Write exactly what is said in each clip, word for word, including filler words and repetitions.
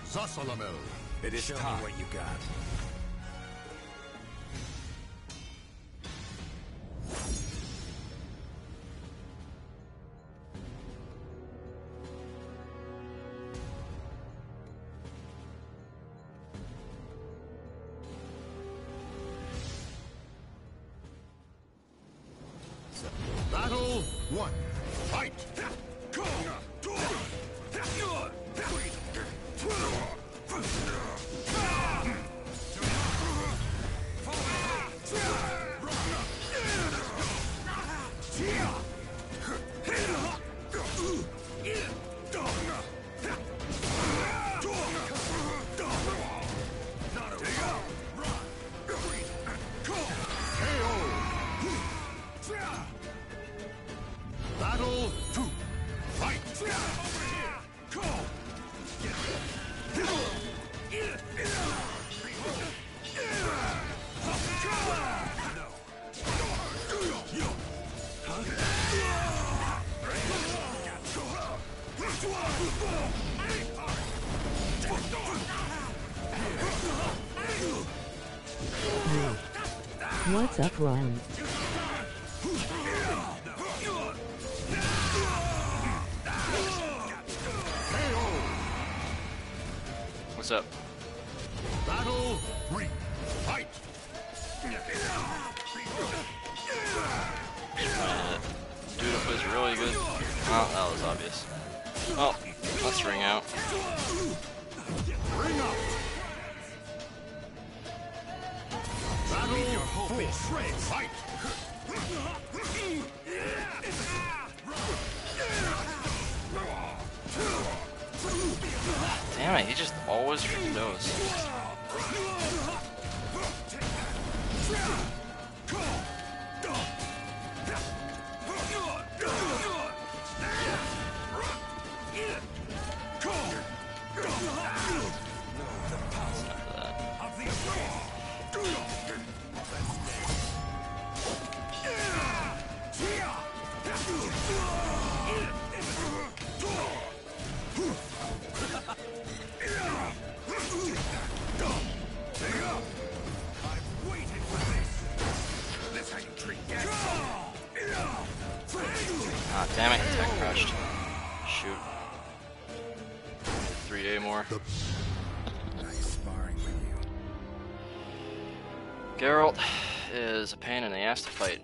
Zasalamel. It is Show time. me what you got. Battle one. Fight! Battle two. Fight! What's up, Ryan? What's up? Battle three. Fight! Uh, Doodle is really good. Oh, that was obvious. Oh, let's ring out. Ring out! Battle four. Fight! Damn it, he just always knows. Ah, damn it, tech crushed. Shoot. three A more. Nice sparring with you. Geralt is a pain in the ass to fight.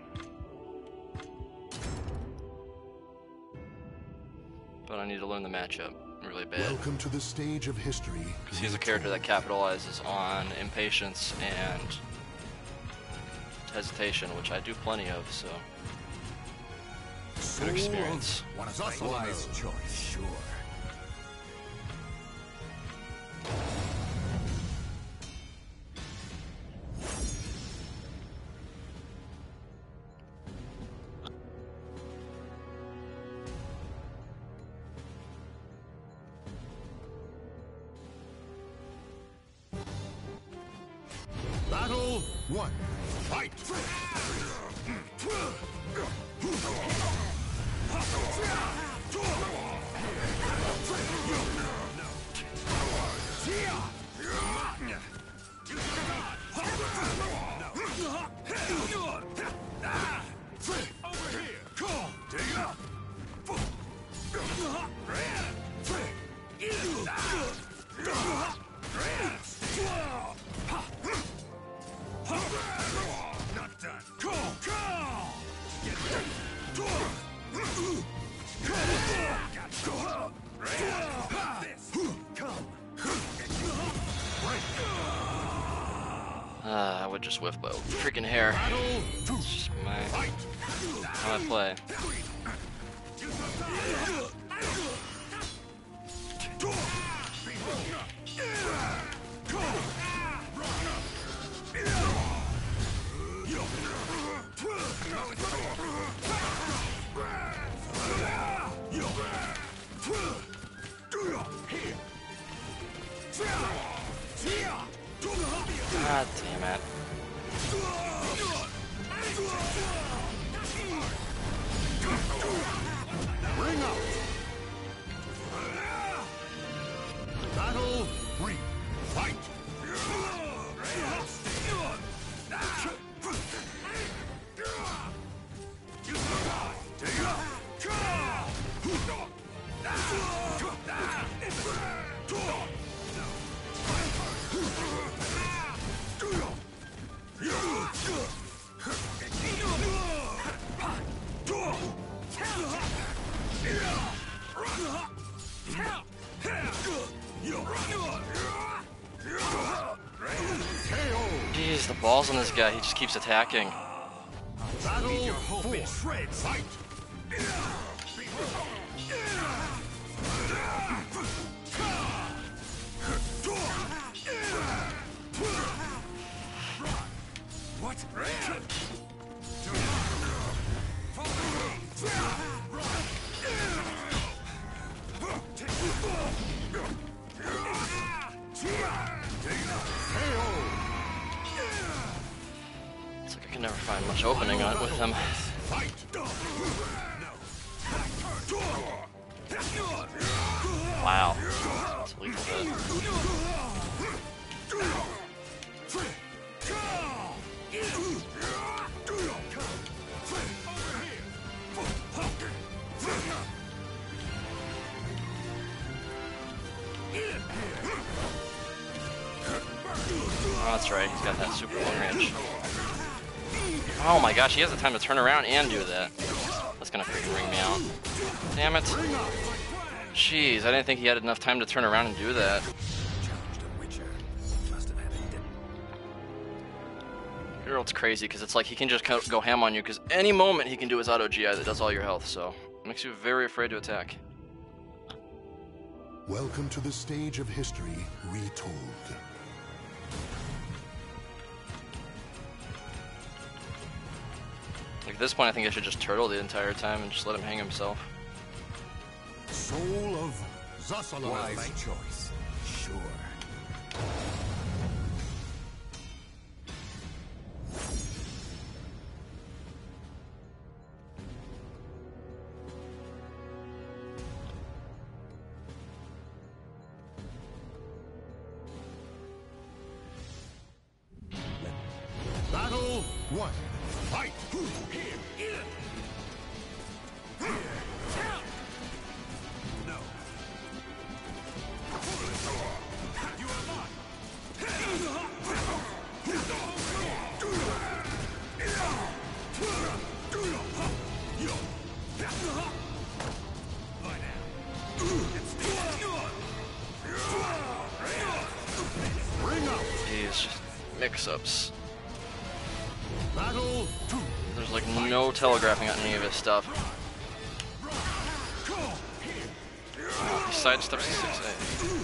But I need to learn the matchup really bad. Welcome to the stage of history. Because he's a character that capitalizes on impatience and hesitation, which I do plenty of, so good experience. Want to fight? Wise choice, sure. Battle one. Fight! Not done. Uh, I would just whiff bow. Freaking hair. It's just my how I play. God damn it. Ring out! Battle Jeez, the balls on this guy. He just keeps attacking. Battle four. Fight. What? It's like I can never find much opening on it with him. Wow. It's a lethal hit. Oh, that's right, he's got that super long range. Oh my gosh, he has the time to turn around and do that. That's gonna freaking ring me out. Damn it. Jeez, I didn't think he had enough time to turn around and do that. Geralt's crazy because it's like he can just go ham on you because any moment he can do his auto G I that does all your health, so it makes you very afraid to attack. Welcome to the stage of history retold. Like at this point, I think I should just turtle the entire time and just let him hang himself. Soul of Zasala. Wise choice. Sure. Battle one. Fight. These mix-ups. Battle two. There's like no telegraphing on any of his stuff. Oh, he sidesteps to six A.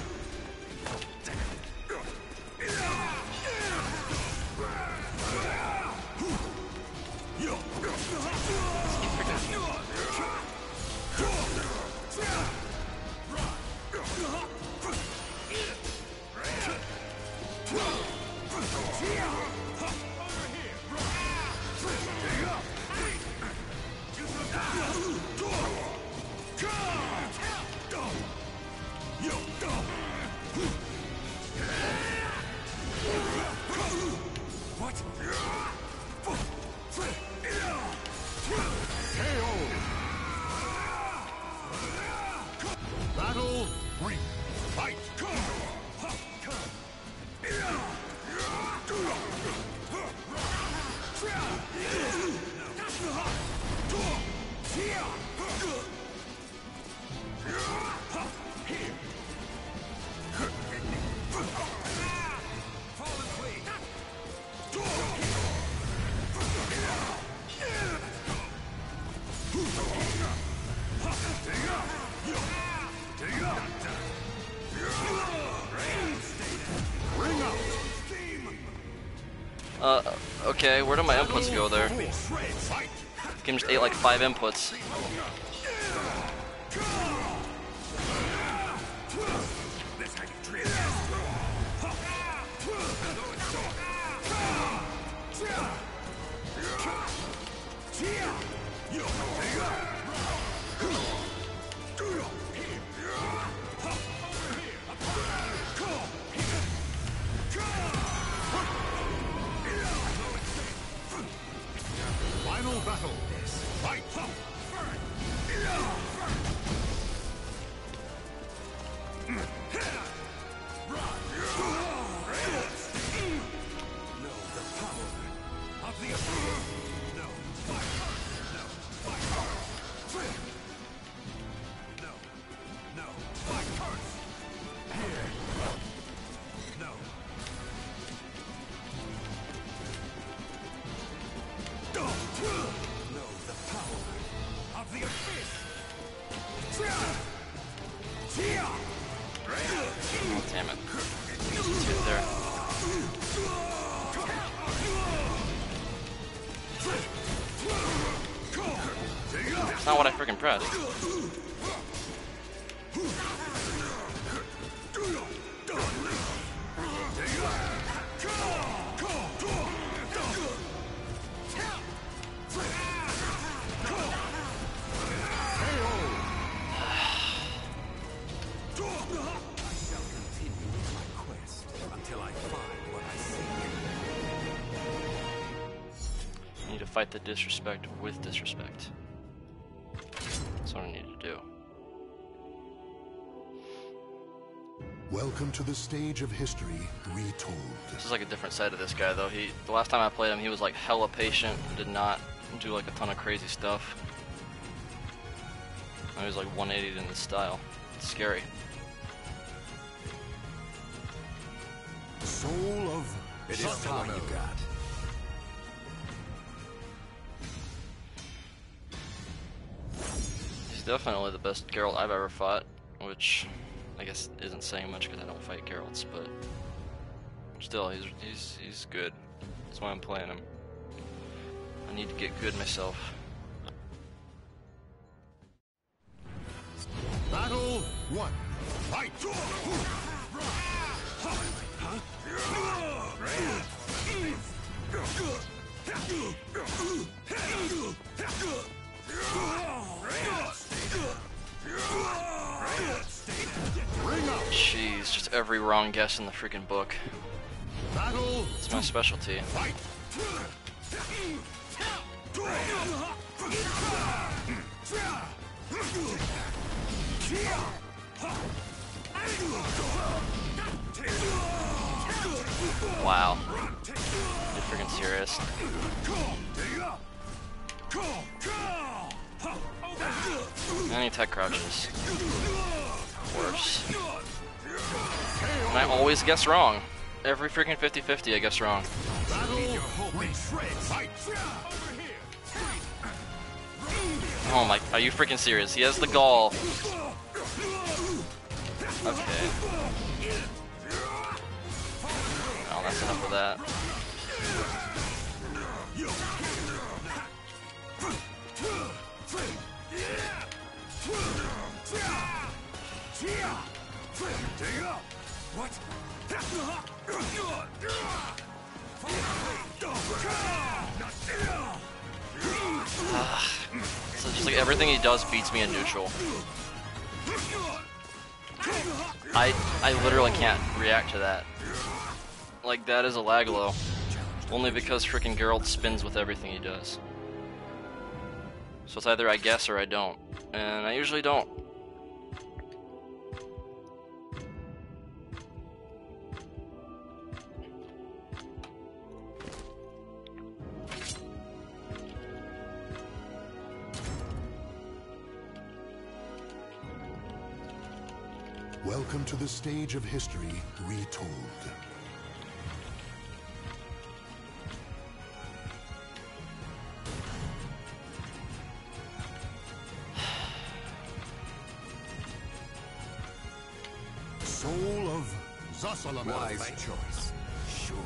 Battle three. Fight. Uh, okay, where do my inputs go there? Game just ate like five inputs. Final battle. Fight. That's not what I freaking pressed. I need to fight the disrespect with disrespect. That's what I need to do. Welcome to the stage of history retold. This is like a different side of this guy though. He the last time I played him he was like hella patient and did not do like a ton of crazy stuff. He was like one eighty in his style. It's scary. Soul of It is time you got. He's definitely the best Geralt I've ever fought, which I guess isn't saying much because I don't fight Geralts, but still, he's he's he's good. That's why I'm playing him. I need to get good myself. Battle one. Fight! Jeez, just every wrong guess in the freaking book. Battle. It's my specialty. Fight! Wow. You're freaking serious. And he tech crouches. Worse. And I always guess wrong. Every freaking fifty fifty I guess wrong. Oh my, are you freaking serious? He has the gall. Okay. Oh, that's enough of that. What? So just like everything he does beats me in neutral. I I literally can't react to that. Like that is a lag low. Only because freaking Geralt spins with everything he does. So it's either I guess or I don't. And I usually don't. Welcome to the stage of history retold. Soul of Zasalamel. Wise choice. Sure.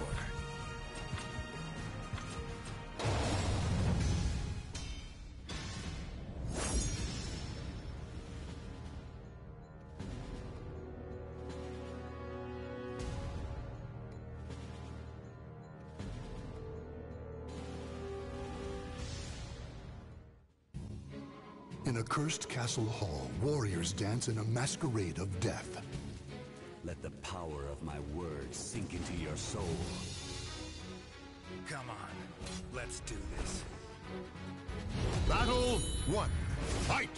In a cursed castle hall, warriors dance in a masquerade of death. Let the power of my words sink into your soul. Come on, let's do this. Battle one. Fight!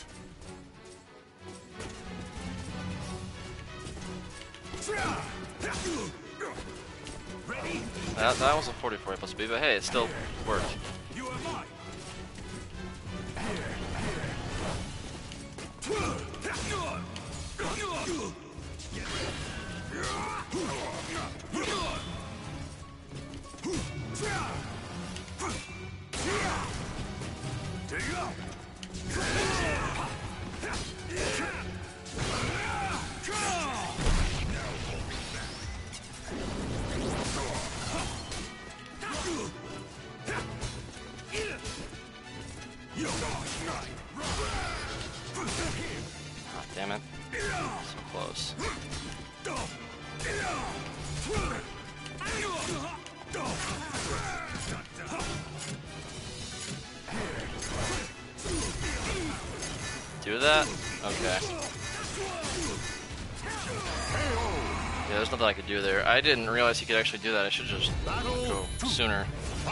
Ready? That that was a forty-four plus speed, but hey, it still worked. You are mine. Ah, damn it. So close. Do that? Okay. Yeah, there's nothing I could do there. I didn't realize he could actually do that. I should just go sooner.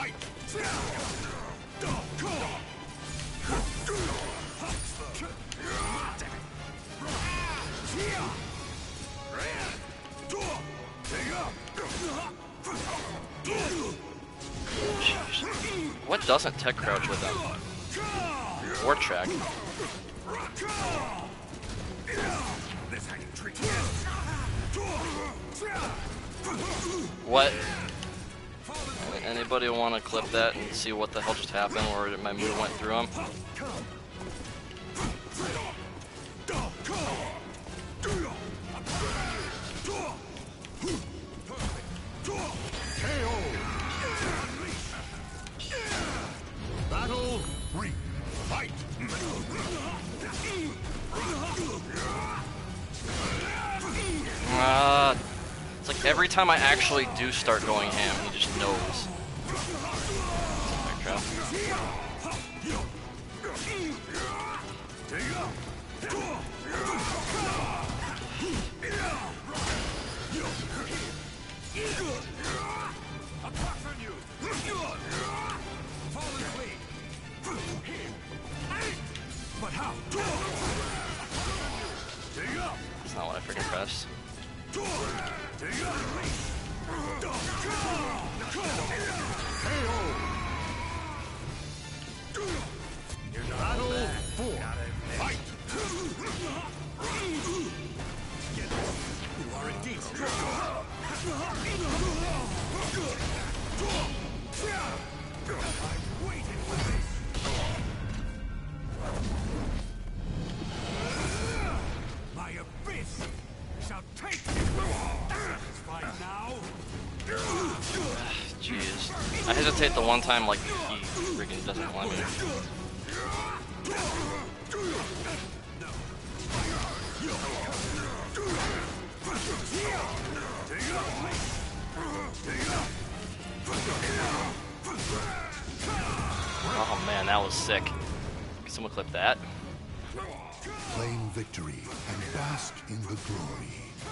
Jeez. What doesn't tech crouch with him? War track. What? Anybody want to clip that and see what the hell just happened, or my move went through him? Battle three. Fight. Uh, it's like every time I actually do start going ham, he just knows. Backtrap. That's not what I freaking pressed. Battle four. Fight. You are indeed strong. I've waited for this. My abyss shall take you. Satisfied now? Jeez. I hesitate the one time like he freaking doesn't let me. Oh man, that was sick. Can someone clip that? Claim victory and bask in the glory.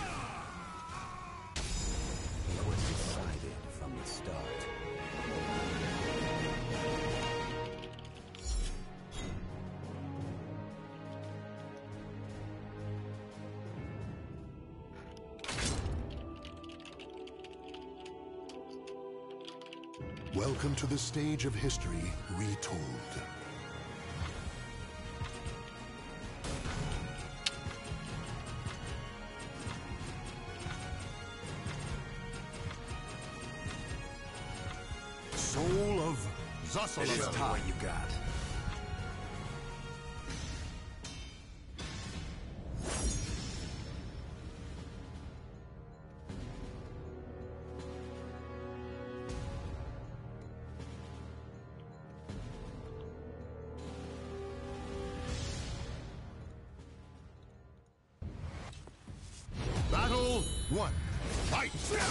It was decided from the start. Welcome to the stage of history retold. Soul of Zasalamel. It is time. What you got? Battle one. Fight.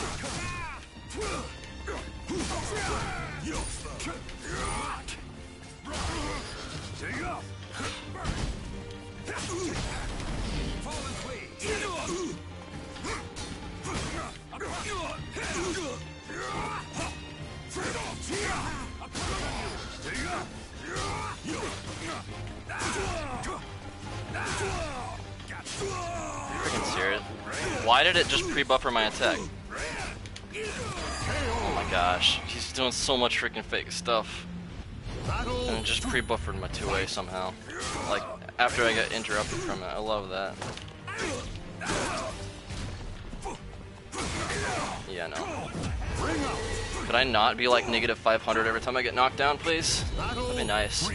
Freaking serious. Why did it just pre-buffer my attack? Oh my gosh. He's doing so much freaking fake stuff. And it just pre-buffered my two A somehow. Like, after I got interrupted from it. I love that. Yeah, no. Could I not be like negative five hundred every time I get knocked down, please? That'd be nice.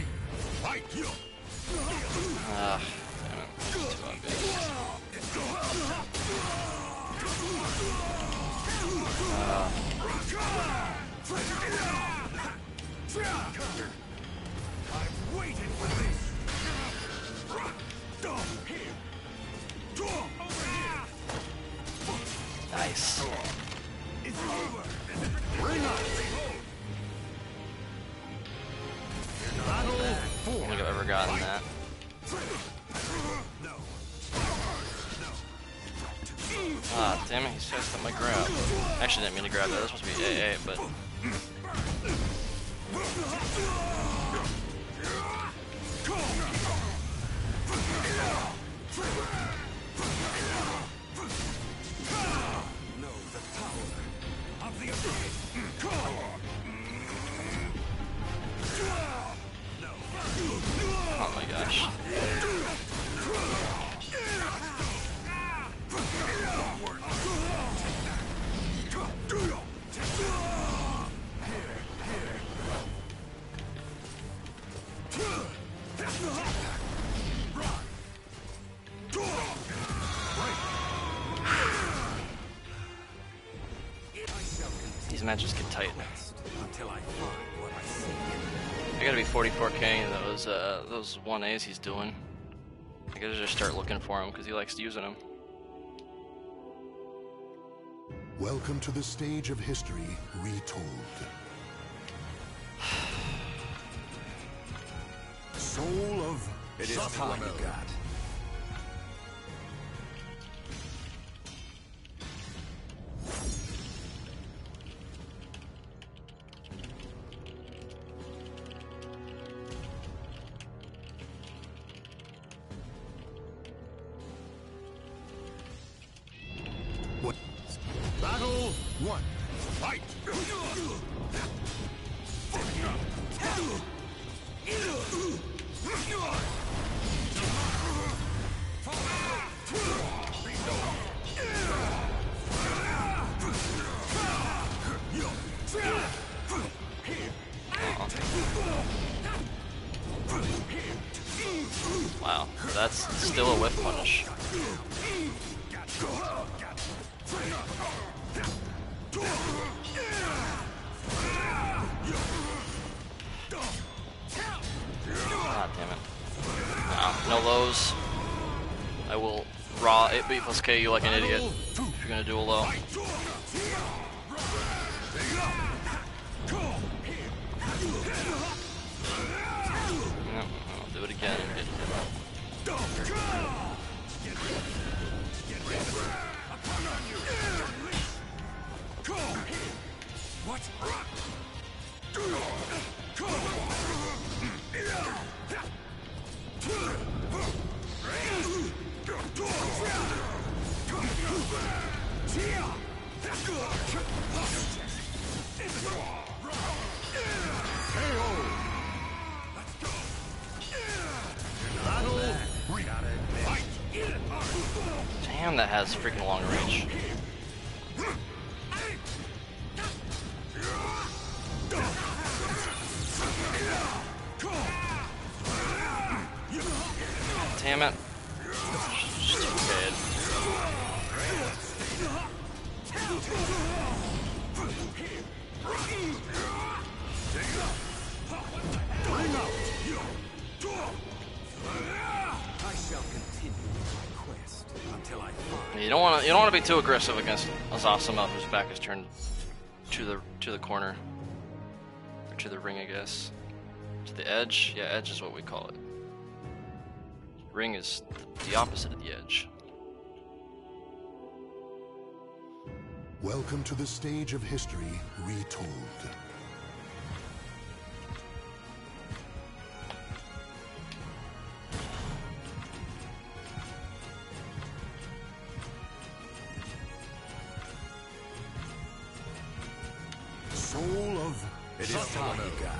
Ah, damn it. It's too obvious. Uh, I've waited for this. Nice. It's over. Bring us. Battle I don't think I've ever gotten that. Ah, damn it, he's just at my grab. Actually, didn't mean to grab that. That's supposed to be A A, but. Oh my gosh. These matches get tight. Until I find what I seek. I gotta be forty-four K in those uh, those one A's he's doing. I gotta just start looking for him because he likes using them. Welcome to the stage of history retold. Soul of It is time, God. What? Battle one. Fight! Wow, that's still a whiff punish. God damn it. No, no lows. I will raw eight B plus K you like an idiot if you're gonna do a low. No, I'll do it again and get hit. What? Damn, that has freaking long range. Damn it. Stupid. I shall continue my quest until I find. You don't want to. You don't want to be too aggressive against Azasima, whose back is turned to the to the corner, or to the ring, I guess. To the edge. Yeah, edge is what we call it. Ring is the opposite of the edge. Welcome to the stage of history retold. Soul of It is time, God.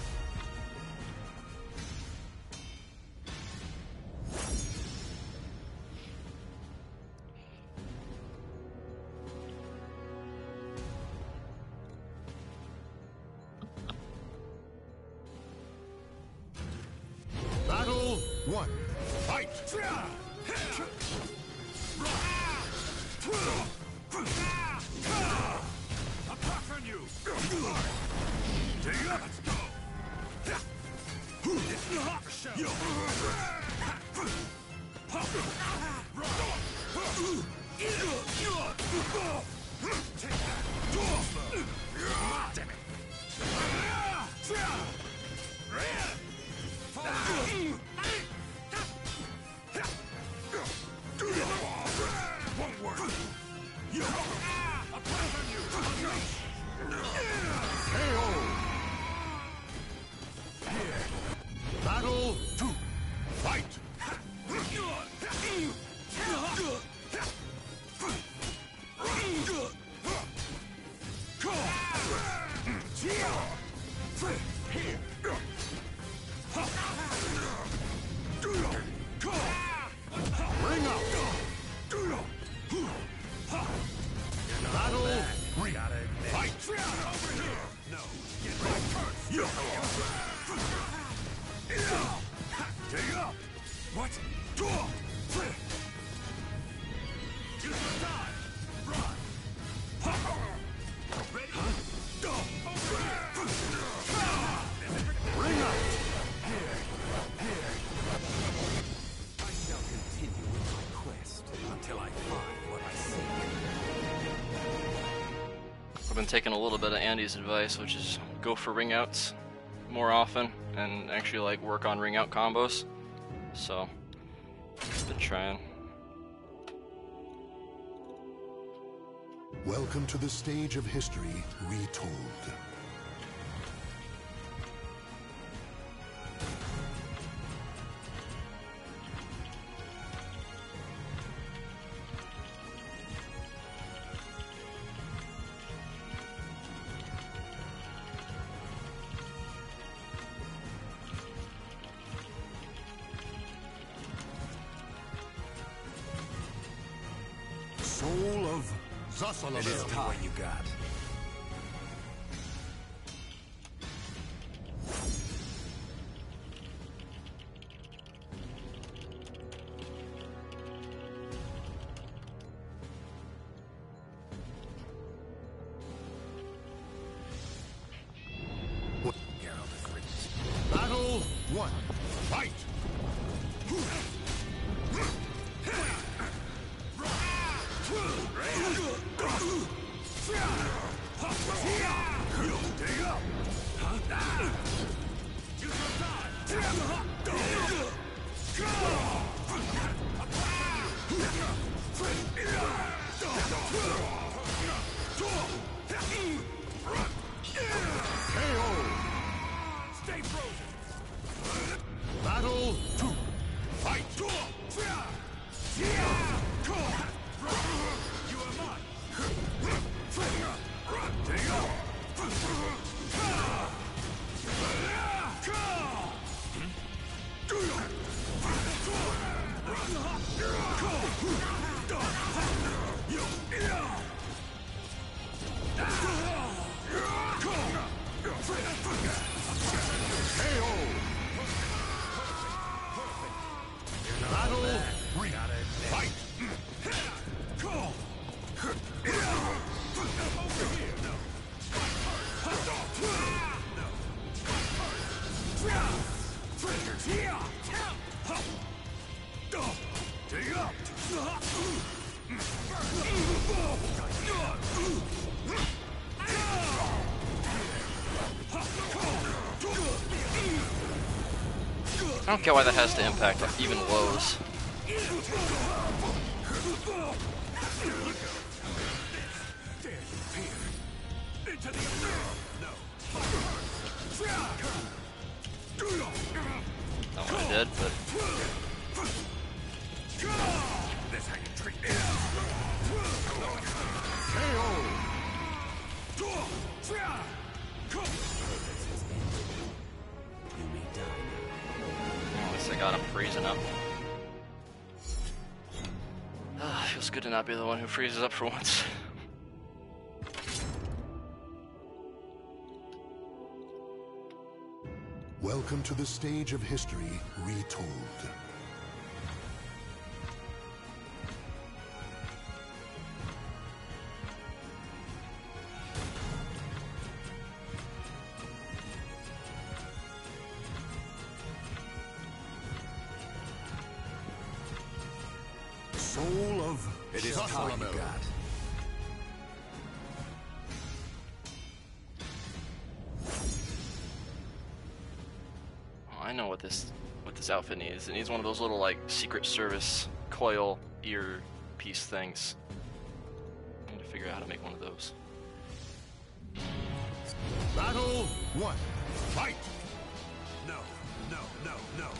Battle one. Fight! Attack on you! Let's go! Battle two. Fight. Bring up. Battle three. Fight. Over here. No. Get right first. Take up. What? Use your time. Run. Ready? Go. Over here. Bring up. I shall continue with my quest until I find what I seek. I've been taking a little bit of Andy's advice, which is go for ring outs more often and actually like work on ring out combos. So I've been trying. Welcome to the stage of history retold. Soul of Zasalamel. It is time. What you got? Battle one. Fight. Stay frozen. Battle two. Fight. You are mine. Take up. Battle three. Fight. Over here. No. Take up. I don't get why that has to impact even lows. Not what I did, but That's how you treat me. at least I got him freezing up. Ah, feels good to not be the one who freezes up for once. Welcome to the stage of history retold. Soul of it is all you got. Oh, I know what this what this outfit needs. It needs one of those little like Secret Service coil ear piece things. I need to figure out how to make one of those. Battle one. Fight! No, no, no, no.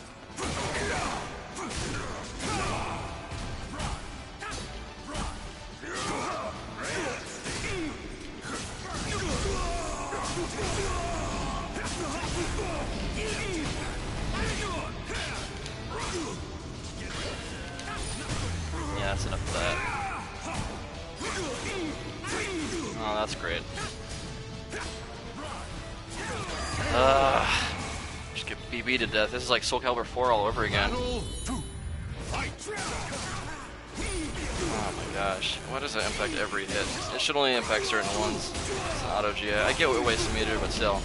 Yeah, that's enough of that. Oh, that's great. Uh, just get B B to death. This is like Soul Calibur four all over again. Oh my gosh. Why does it impact every hit? It should only impact certain ones. It's an auto G I. I get what waste a meter, but still.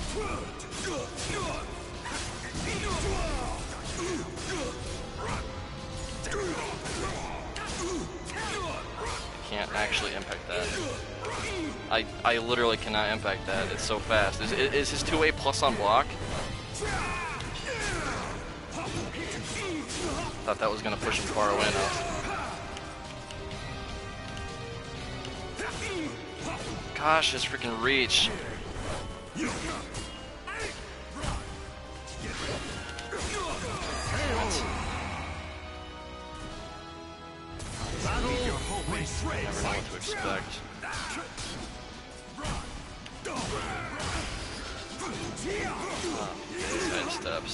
Can't actually impact that. I I literally cannot impact that. It's so fast. Is, is his two A plus on block? Thought that was gonna push him far away enough. Gosh, his freaking reach. Never know what to expect. Oh, side steps.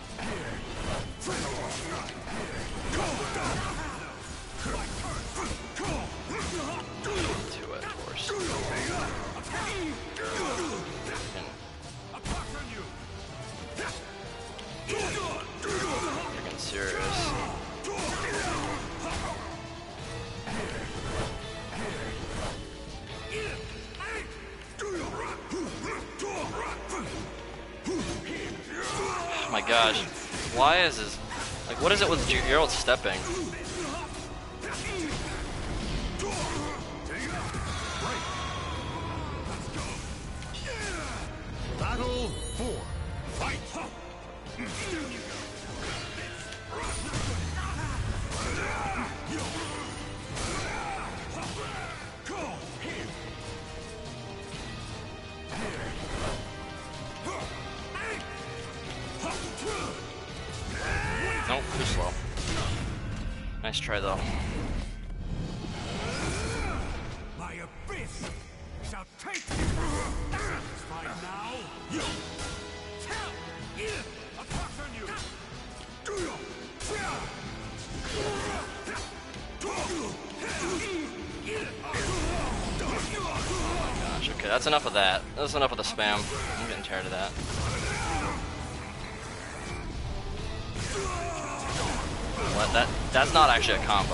Two at force. Freaking serious. Oh my gosh, why is this, like what is it with Geralt stepping? Battle four. Fight! Nope, too slow. Nice try though. My abyss shall take you. Satisfied now? You. Attack on you. Gosh, okay, that's enough of that. That's enough of the spam. I'm getting tired of that. What? That that's not actually a combo.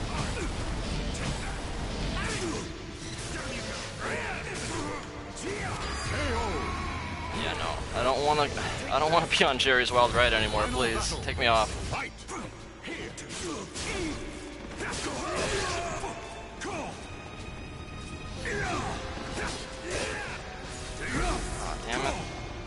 Yeah, no. I don't want to. I don't want to be on Jerry's Wild Ride anymore. Please take me off. Oh, damn it.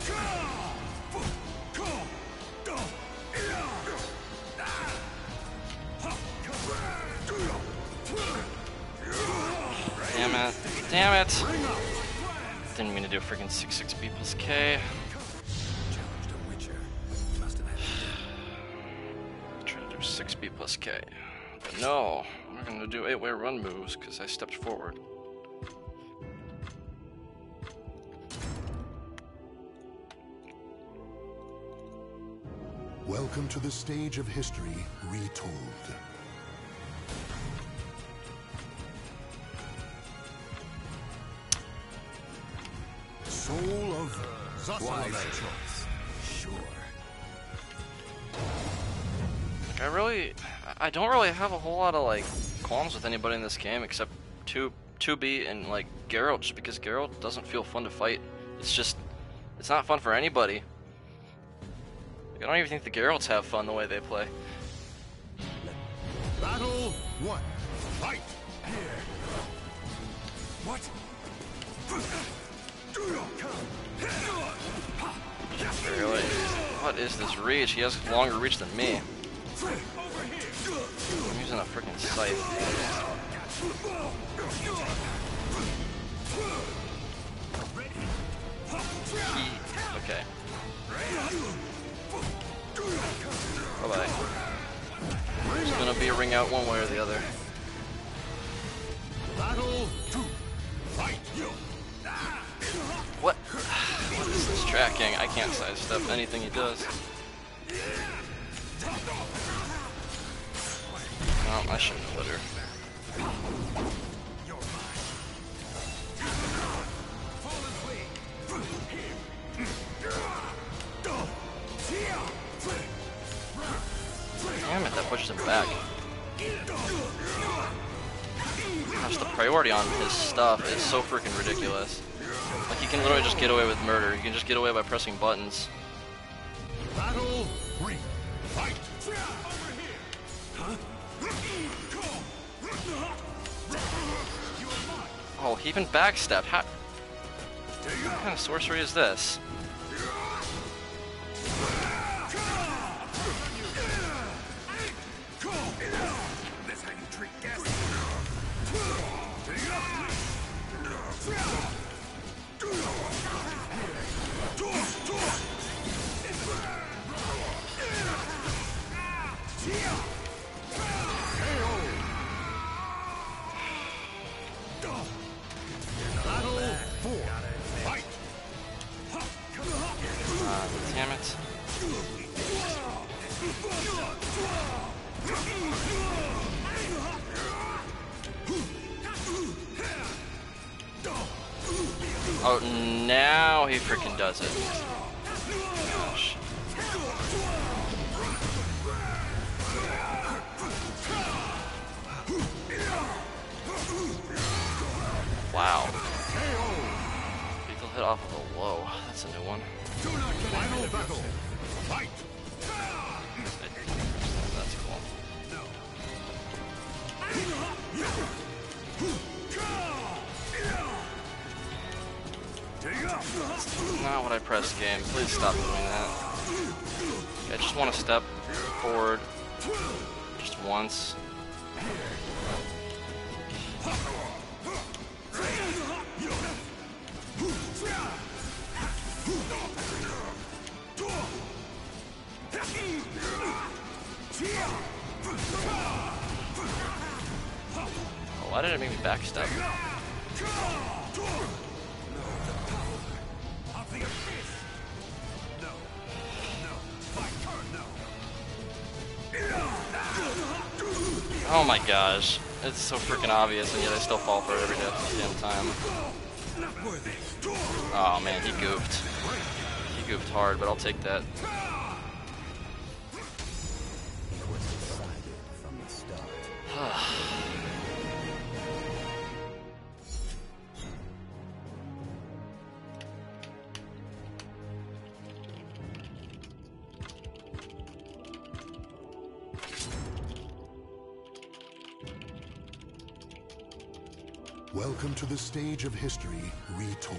Damn it. Damn it. Didn't mean to do a freaking six six B plus K. Challenged a Witcher. Must have had Try to do six B plus K. But no, we're gonna do eight way run moves because I stepped forward. Welcome to the stage of history retold. Soul of Wise choice. Sure. Like I really, I don't really have a whole lot of like qualms with anybody in this game except two, two B and like Geralt, just because Geralt doesn't feel fun to fight. It's just, it's not fun for anybody. Like, I don't even think the Geralts have fun the way they play. Battle one. Fight! What? Really? What is this reach? He has longer reach than me. I'm using a freaking scythe. He, okay. Bye bye. There's gonna be a ring out one way or the other. Battle two. Fight you. What? What is this tracking? I can't sidestep anything he does. No, I shouldn't have put her. Damn it, that pushes him back. Gosh, the priority on his stuff is so freaking ridiculous. Like, you can literally just get away with murder. You can just get away by pressing buttons. Battle three. Fight. Oh, he even backstepped. How? What kind of sorcery is this? That's how you treat guests. Battle four. Fight. Uh, damn it. Oh, now he freaking does it. Gosh. Wow. Lethal hit off of a low. That's a new one. Final battle. Fight. That's cool. Not what I pressed, game. Please stop doing that. I just want to step forward just once. Oh, why did it make me backstep? Oh my gosh. It's so freaking obvious, and yet I still fall for it every damn time. Oh man, he goofed. He goofed hard, but I'll take that. It was decided from the start. Welcome to the stage of history retold.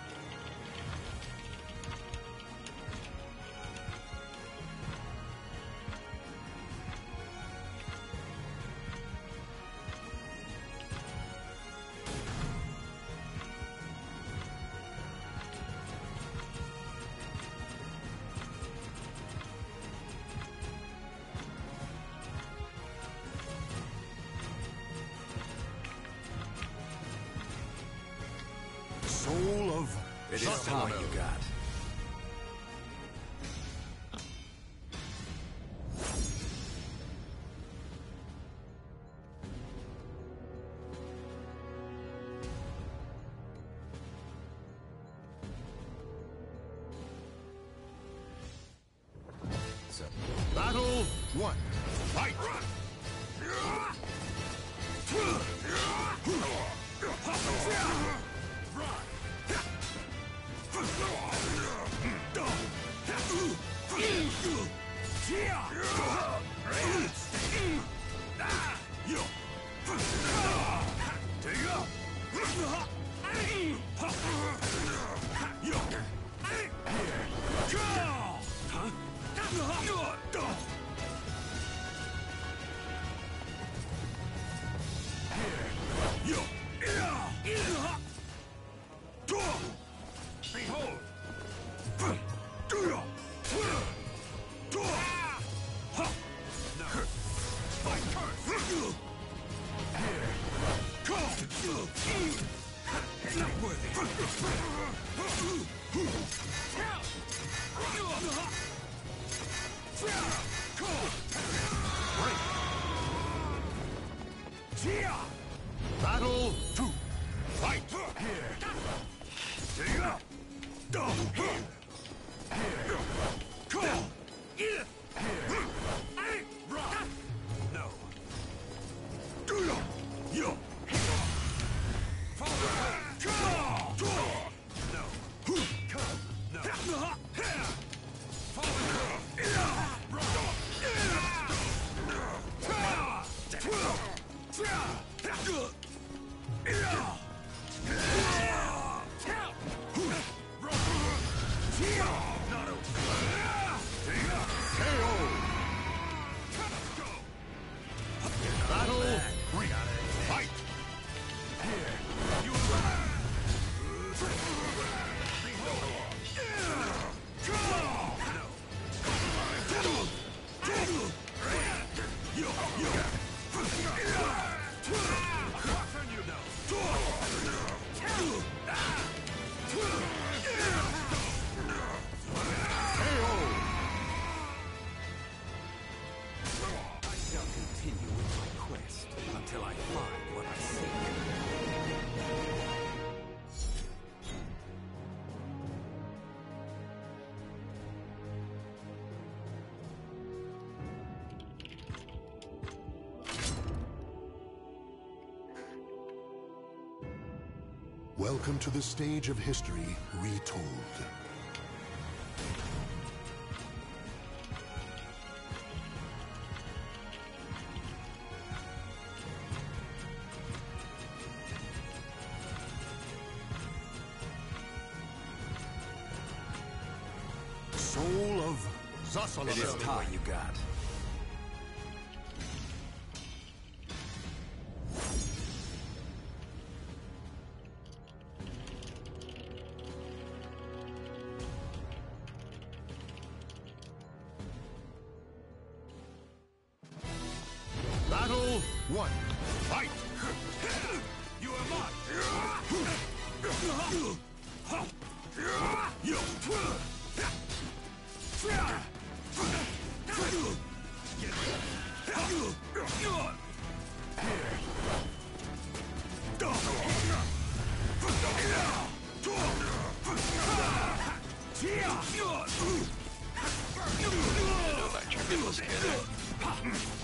Soul of It is what you got. So, battle one. Fight. Battle two. Fight. No. Battle three. Fight. I shall continue with my quest until I find what I seek. Welcome to the stage of history retold. Soul of Zasalabel. It is time. What you got? Battle one. Fight. You are mine. No back trigger was good.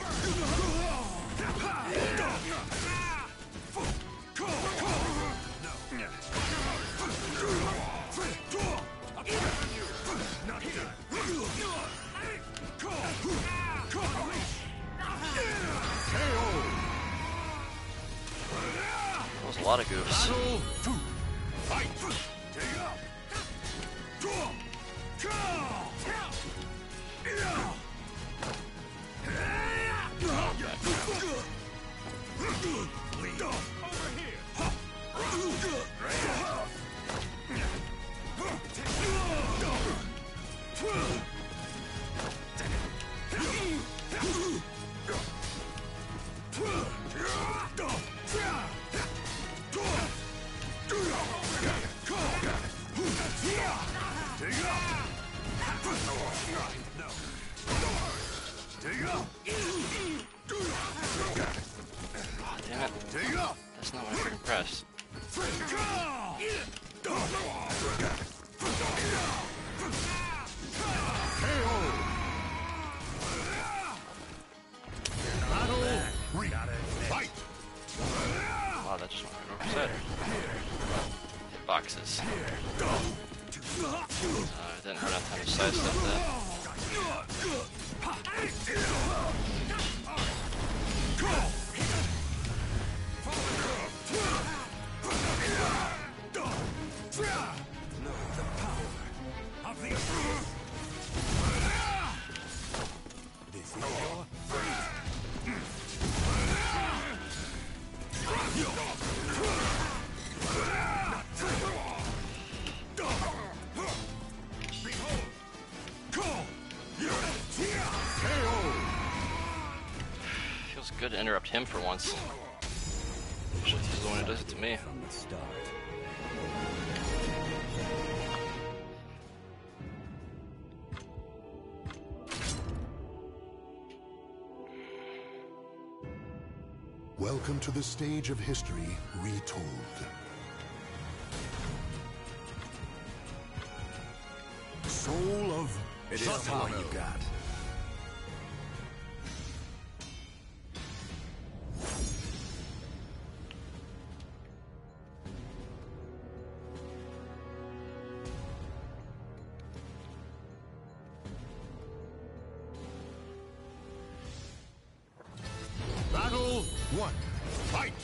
That was a lot of goofs. Battle two. Fight. Oh, damn it. That's not what I freaking pressed. Battle three. Fight. Wow, that just went right over his head. Hit boxes. Uh, I didn't have enough time to sidestep that. good to interrupt him for once. Usually he's the one who does it to me. From the start. Welcome to the stage of history retold. Soul of It is all you got. Battle one. Fight!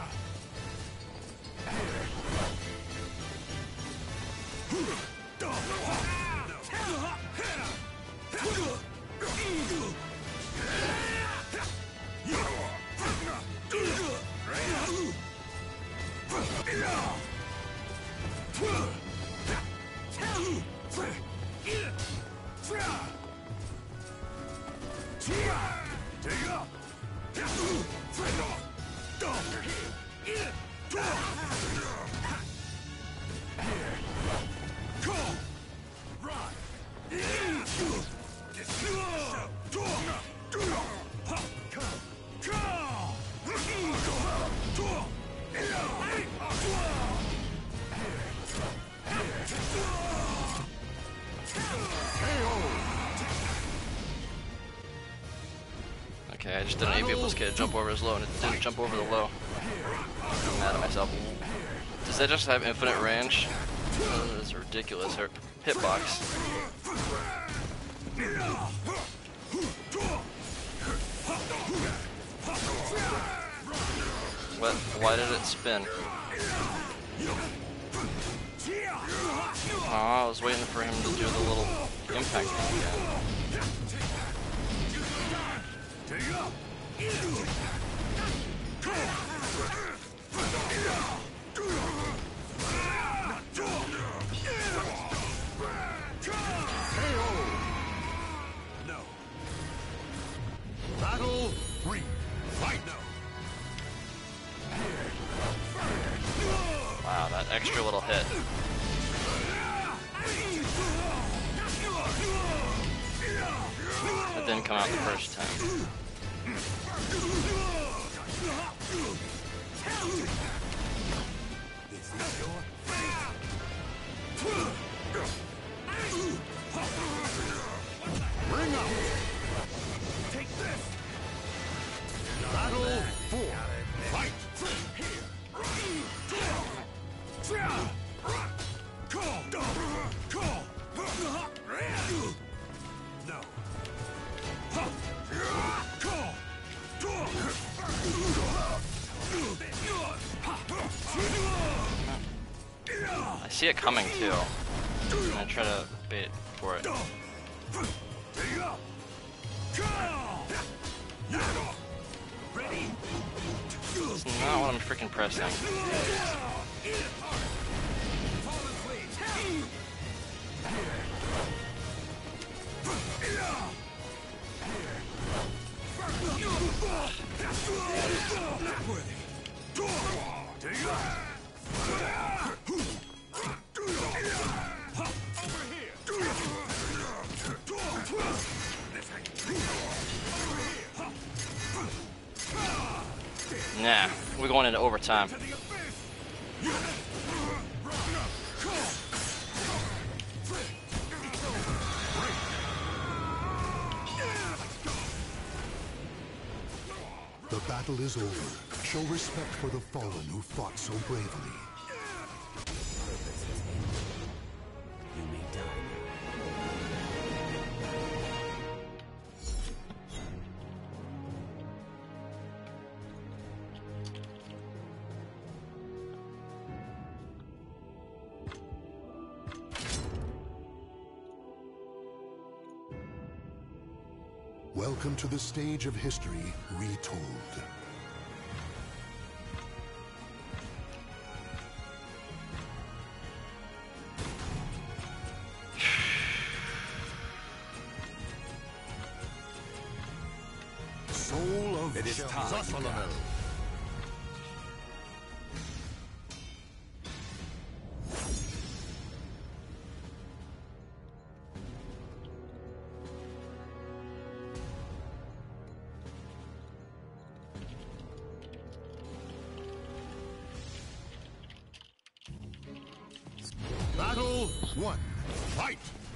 Okay, I just didn't enable this kid to jump over his low, and it didn't jump over the low. I'm mad at myself. Does that just have infinite range? Oh, that's ridiculous. Her hitbox. What? Why did it spin? Oh, I was waiting for him to do the little impact thing again. No. Battle three. Fight no. Wow, that extra little hit. That didn't come out the first time. Bring up. Take this. Battle four. Fight. No. I see it coming too. I'm gonna try to bait for it. It's not what I'm freaking pressing. Nah, we're going into overtime. The battle is over. Show respect for the fallen who fought so bravely. Purpose has ended. You may die Welcome to the stage of history retold. Soul of It is time. Zasalamel. Battle one. Fight!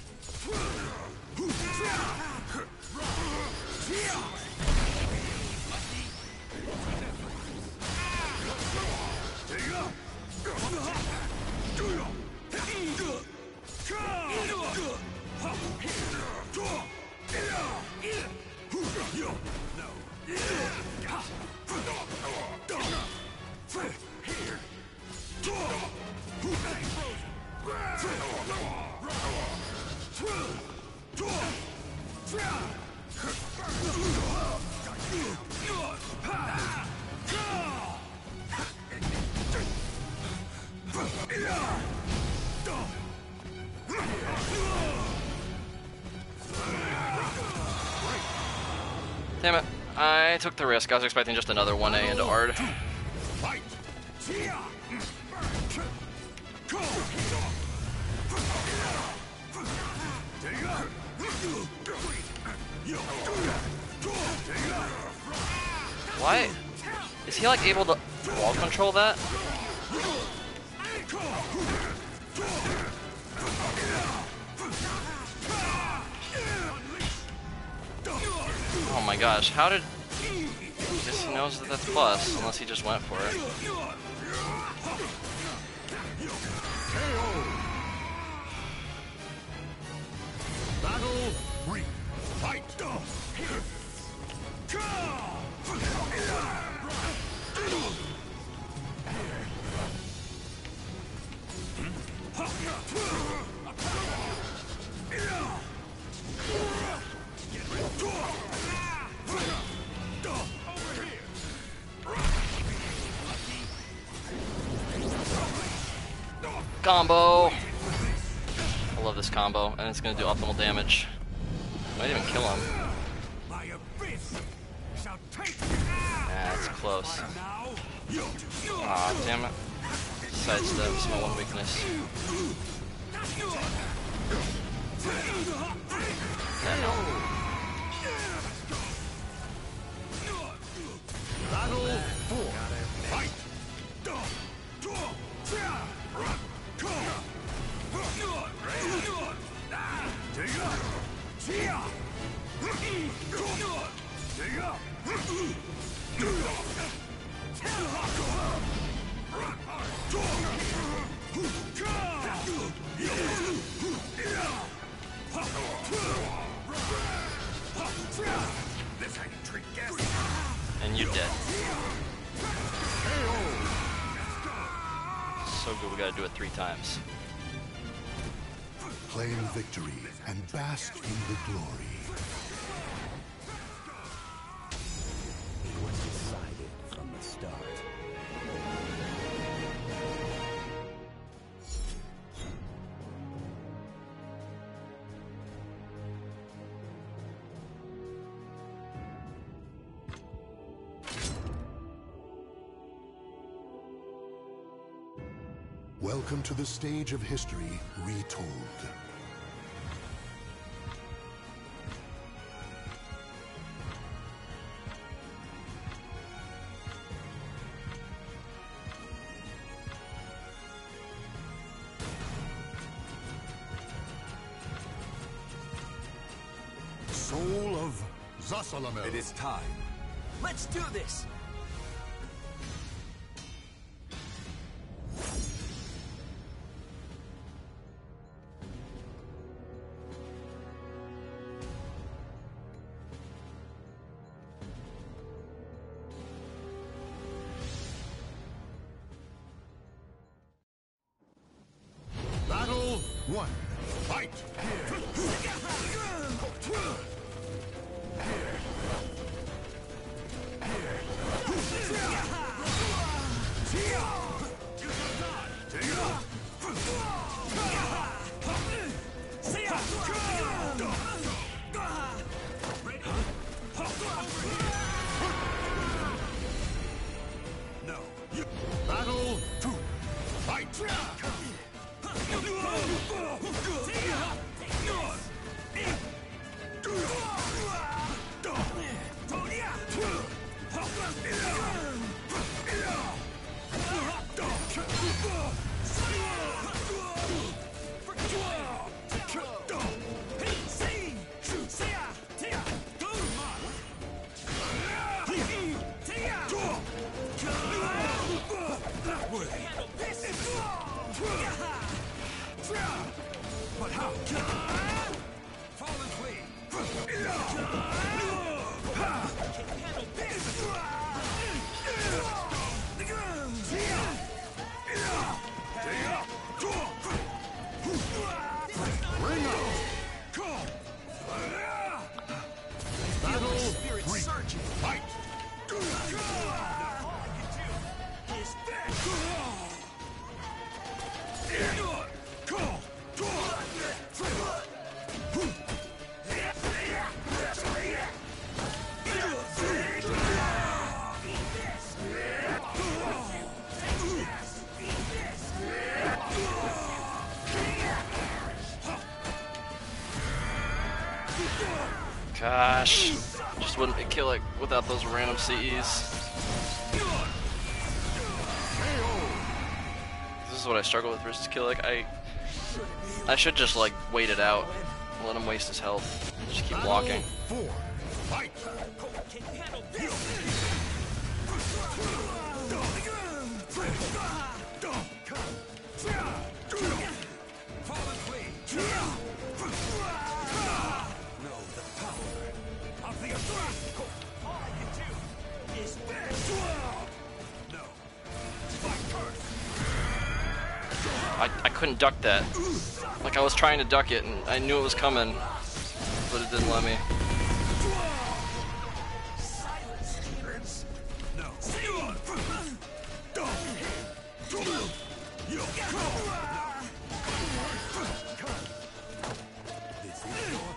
Damn it. I took the risk. I was expecting just another one A into Ard. Fight! Why? Is he like able to wall control that? Oh my gosh, how did... I guess he knows that that's plus, unless he just went for it. Battle three. Fight! Combo! I love this combo, and it's gonna do optimal damage. Might even kill him. Yeah, it's close. Aw, damn it. Sidestep's my one weakness. Yeah, no. Battle four. Fight! And you're dead. So good, we gotta do it three times. Claim victory and bask in the glory. It was decided from the start. Welcome to the stage of history retold. Soul of Zasalamel. It is time. Let's do this! Battle one. Fight! Fallen flee. Battle Spirit three. surging. Fight. Gosh, just wouldn't kill it without those random C Es. This is what I struggle with versus Killick. I I should just like wait it out, let him waste his health, just keep blocking. Four. Fight. Fallen flee. Know the power of the Abyss. All I can do is this. No. Fight first. I, I couldn't duck that. Like I was trying to duck it and I knew it was coming, but it didn't let me. Silence, demons. No. This is your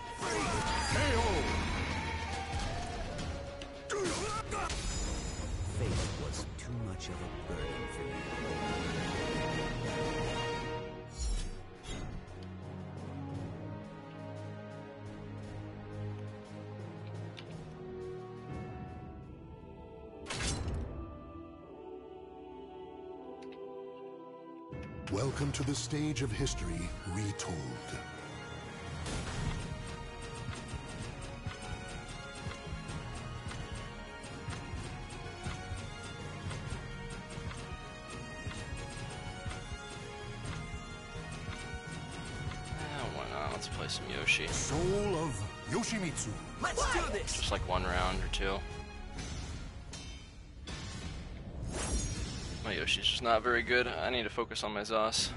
fate was too much of a burden for me. Welcome to the stage of history retold. Ah, why not? Let's play some Yoshi. Soul of Yoshimitsu. Let's do this. Just like one round or two. My Yoshi's just not very good. I need to focus on my Zos.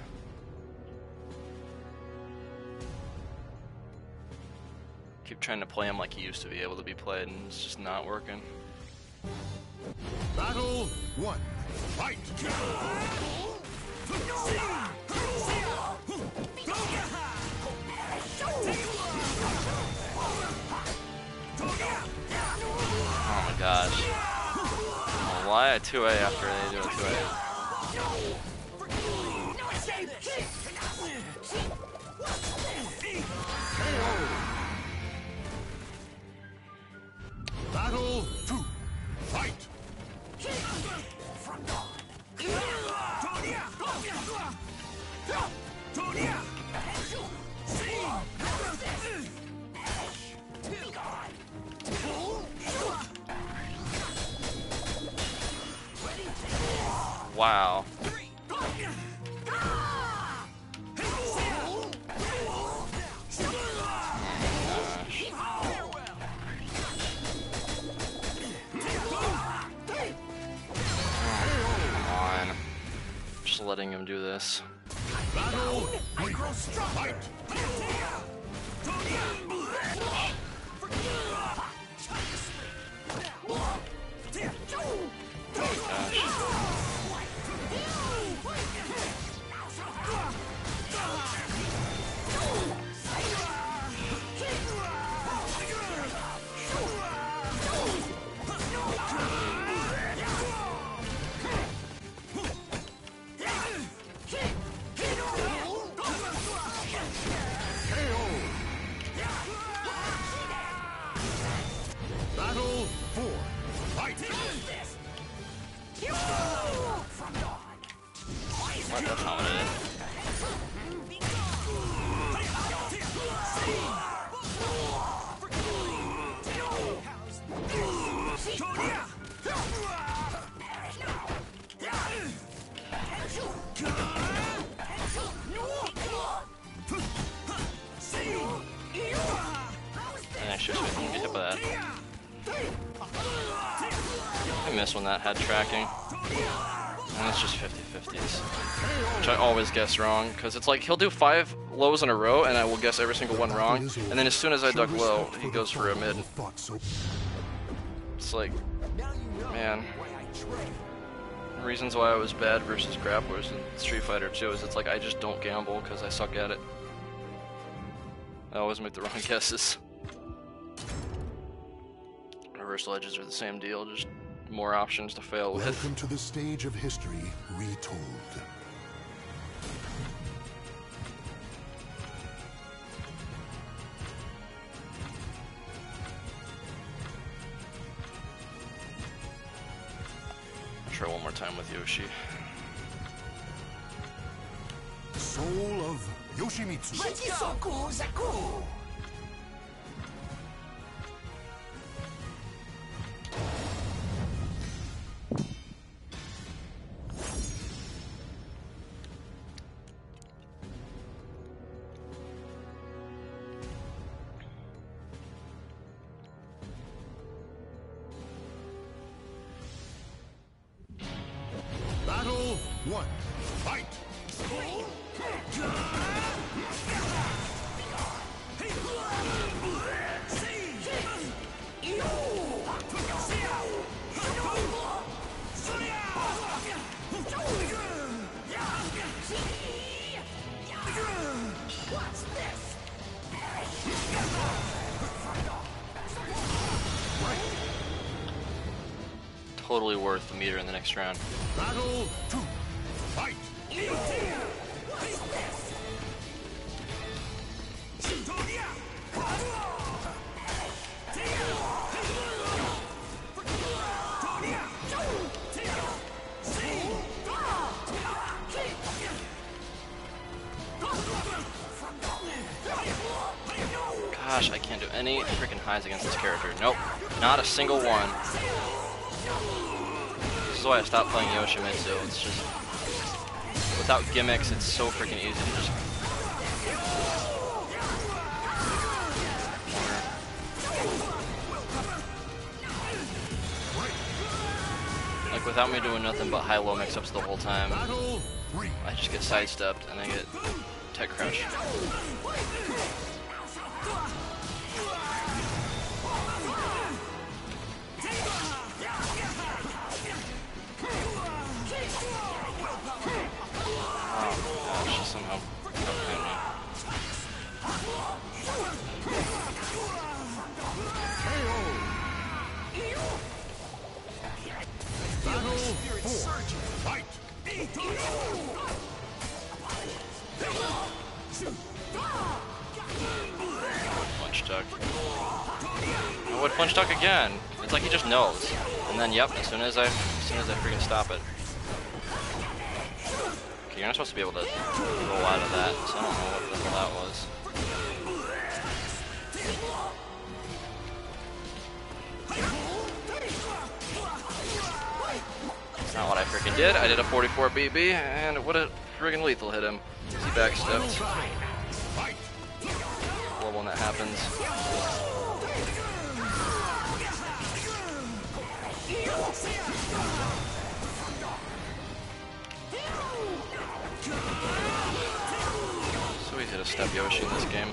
Keep trying to play him like he used to be able to be played, and it's just not working. Battle one. Fight. Oh my gosh. Why a two A after they do a two A? Battle two. Fight. Wow. Just letting him do this. Battle three. Fight. Battle four. Fight. What? That's not what it is. actually, so I didn't get hit by that. I miss when that had tracking. And it's just fifty fifties. Which I always guess wrong, because it's like he'll do five lows in a row and I will guess every single one wrong. And then as soon as I duck low, he goes for a mid. It's like, man. Reasons why I was bad versus grapplers in Street Fighter two is it's like I just don't gamble because I suck at it. I always make the wrong guesses. Reversal edges are the same deal, just more options to fail with. Welcome to the stage of history retold. Try one more time with Yoshi. Soul of Yoshimitsu. Machisoku Zaku! Battle one. Fight! What's this? Totally worth the meter in the next round. Battle two. Fight! Gosh, I can't do any freaking highs against this character. Nope, not a single one. This is why I stopped playing Yoshimitsu. It's just, without gimmicks, it's so freaking easy to just... Like, without me doing nothing but high-low mix-ups the whole time, I just get sidestepped and I get tech crush. Oh gosh, somehow outplayed me. Battle four. Fight! Punch duck. I would punch duck again. It's like he just knows. And then yep, as soon as I as soon as I freaking stop it. Okay, you're not supposed to be able to roll out of that, so I don't know what the hell that was. That's not what I freaking did. I did a forty-four B B and it would have friggin' lethal hit him. He backstepped. Well, when that happens. So easy to step Yoshi in this game.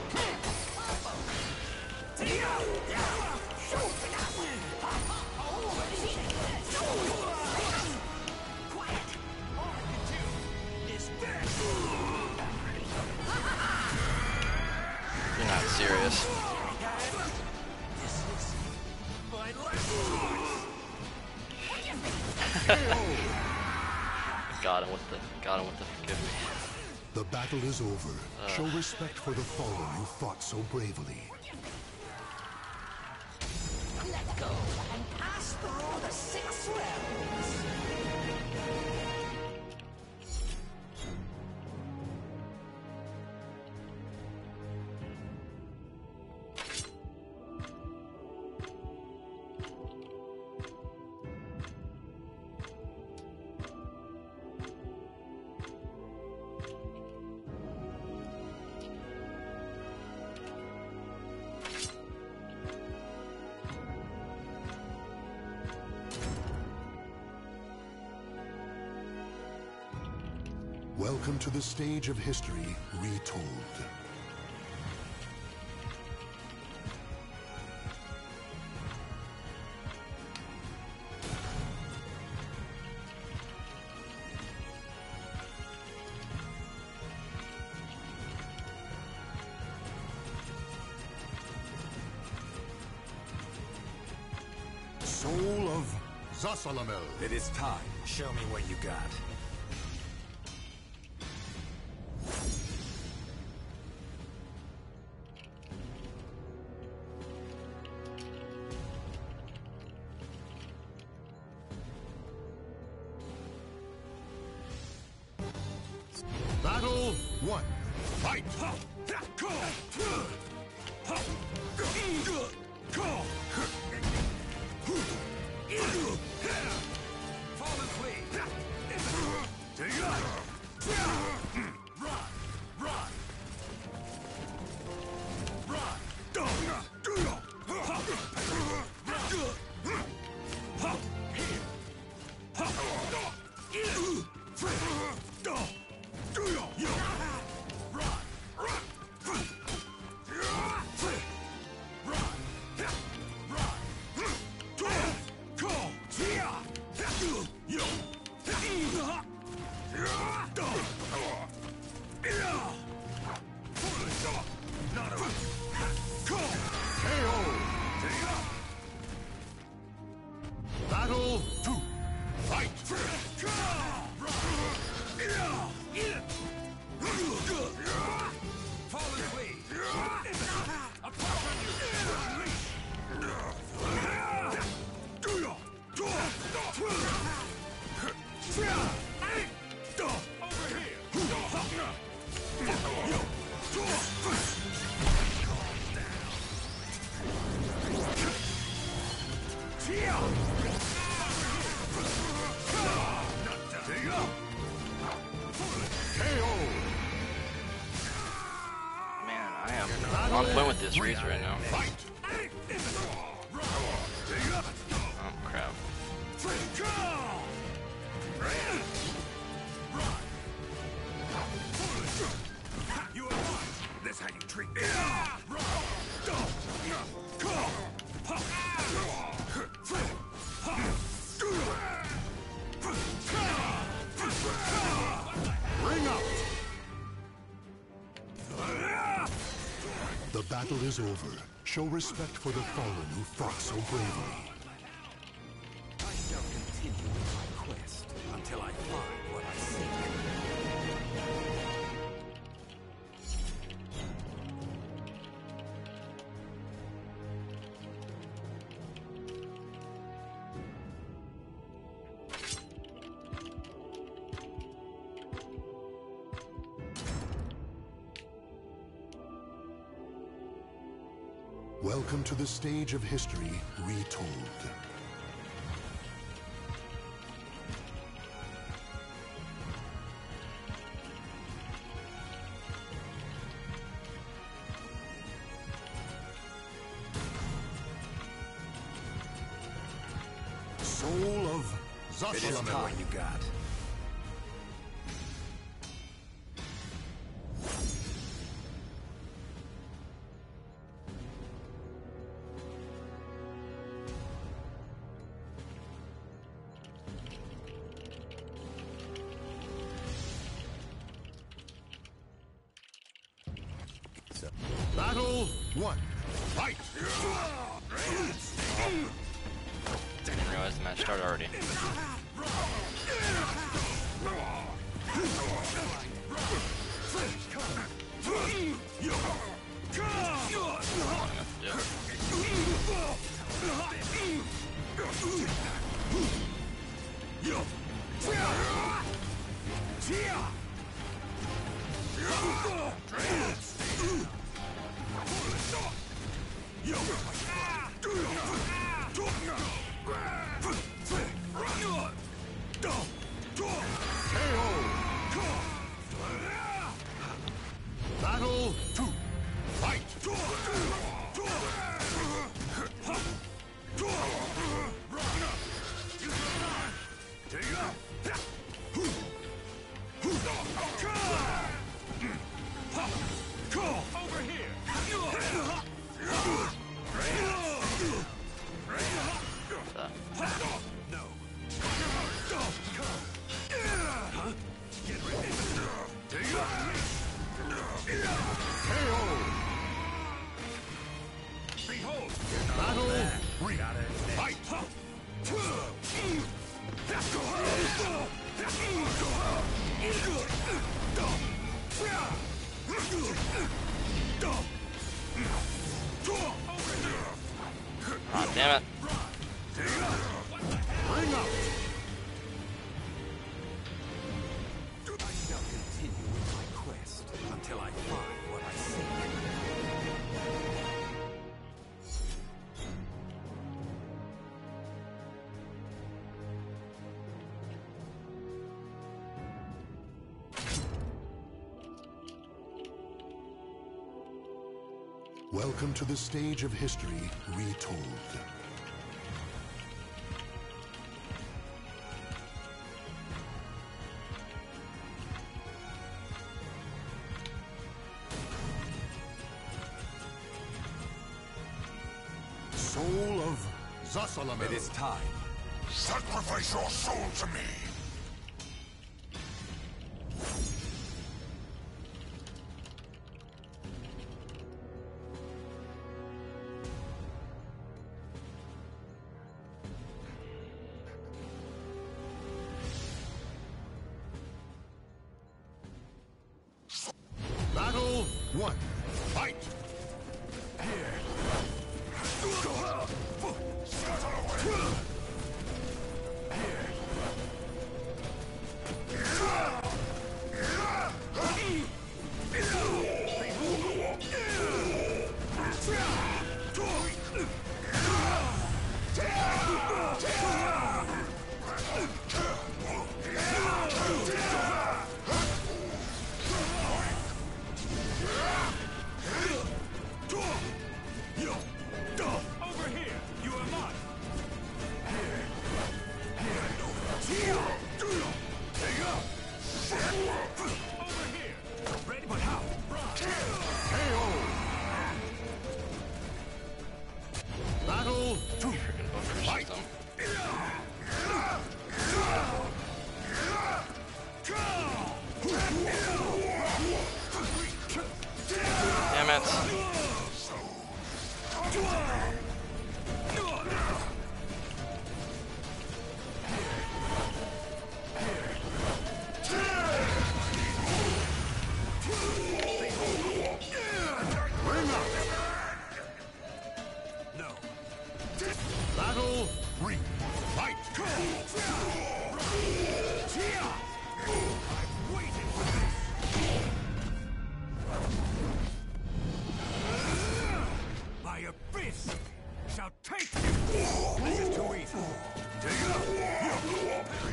You're not serious. got him with the got him with the forgive me. The battle is over. Uh. Show respect for the fallen who fought so bravely. Let go and pass through the six realms. Welcome to the stage of history retold. Soul of Zasalamel. It is time. Show me what you got. Battle one. Fight! Fall and flee! Take it up! Run! Run! Run! Battle two. Fight! Fall and flee! Upon you! Over here! Man, I am on point with this Reese right now. Oh crap. You are one. That's how you treat me. Ring out. The battle is over. Show respect for the fallen who fought so bravely. I shall continue with my quest until I find what I seek. Welcome to the stage of history retold. Soul of It is Zasalamel. time. You got. Battle one. Fight! Didn't realize the match started already. Battle two. Damn it. Bring out. I shall continue with my quest until I find what I seek. Welcome to the stage of history retold. Soul of Zasalamel. It is time. Sacrifice your soul to me! Battle one. Fight! Over here! You are mine! Over here! Ready, but how? Battle two. Freaking ogre system. Damn it. No. Battle three. Fight! I've waited for this! My abyss shall take you! This is too easy. Dig up! Perish!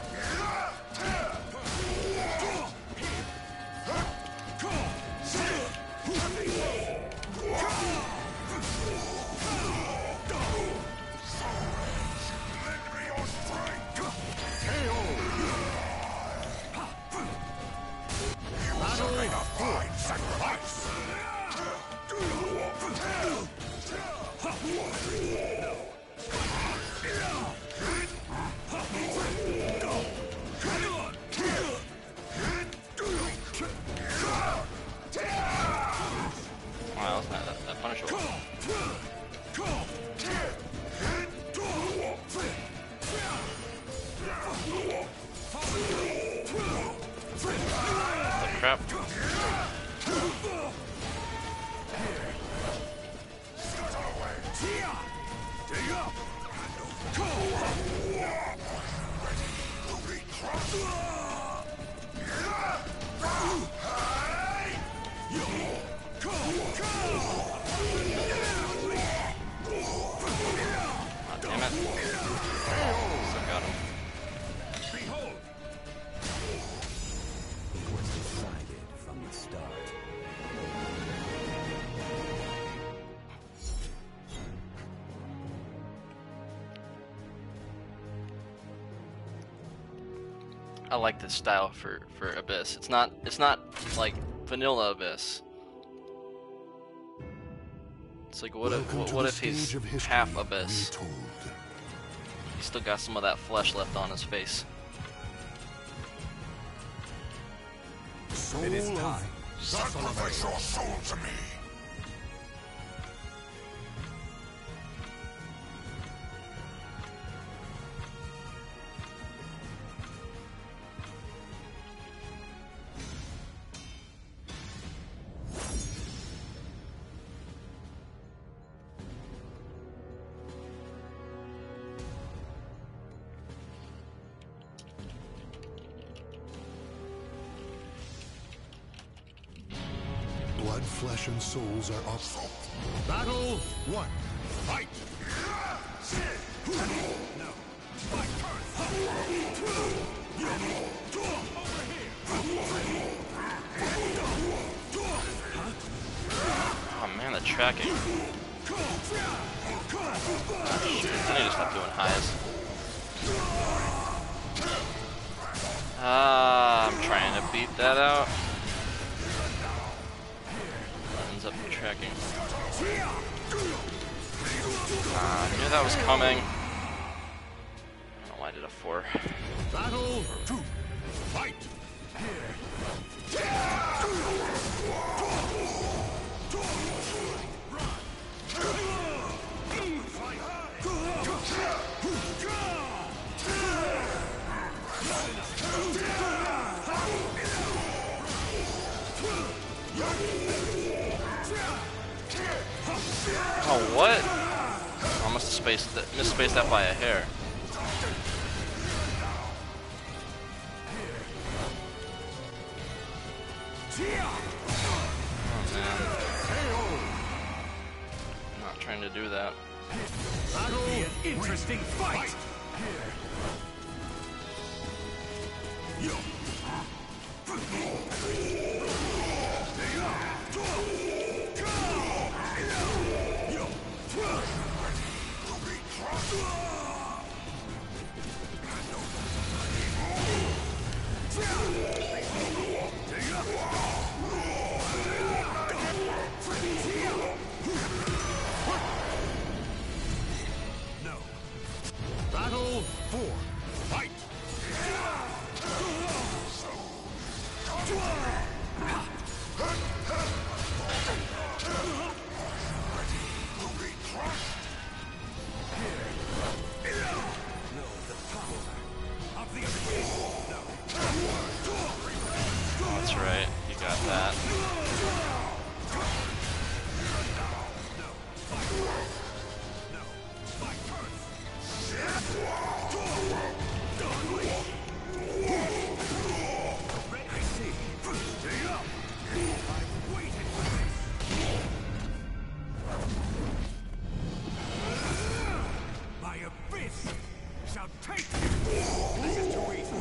Wow, that's not that, that punishable. Oh, crap. Ah, damn it. Still got him. Behold! It was decided from the start. I like this style for for Abyss. It's not it's not like vanilla Abyss. It's like what if Welcome what, to what the if he's stage of history half Abyss? retold. He's still got some of that flesh left on his face. Soul It is of time. Sacrifice your soul to me! flesh and souls are up. Battle one. Fight! No. My turn. Over here. Oh man, the tracking. I need to stop doing highs. Ah, I'm trying to beat that out. Ends up tracking. Ah, I knew that was coming. I don't know why I did a four. Battle two. Fight! Oh, what? I must have spaced that, misspaced that by a hair. Oh man. I'm not trying to do that. That'll be an interesting fight! No. Battle four. Fight! That's right, you got that. My abyss shall take you. This is too easy.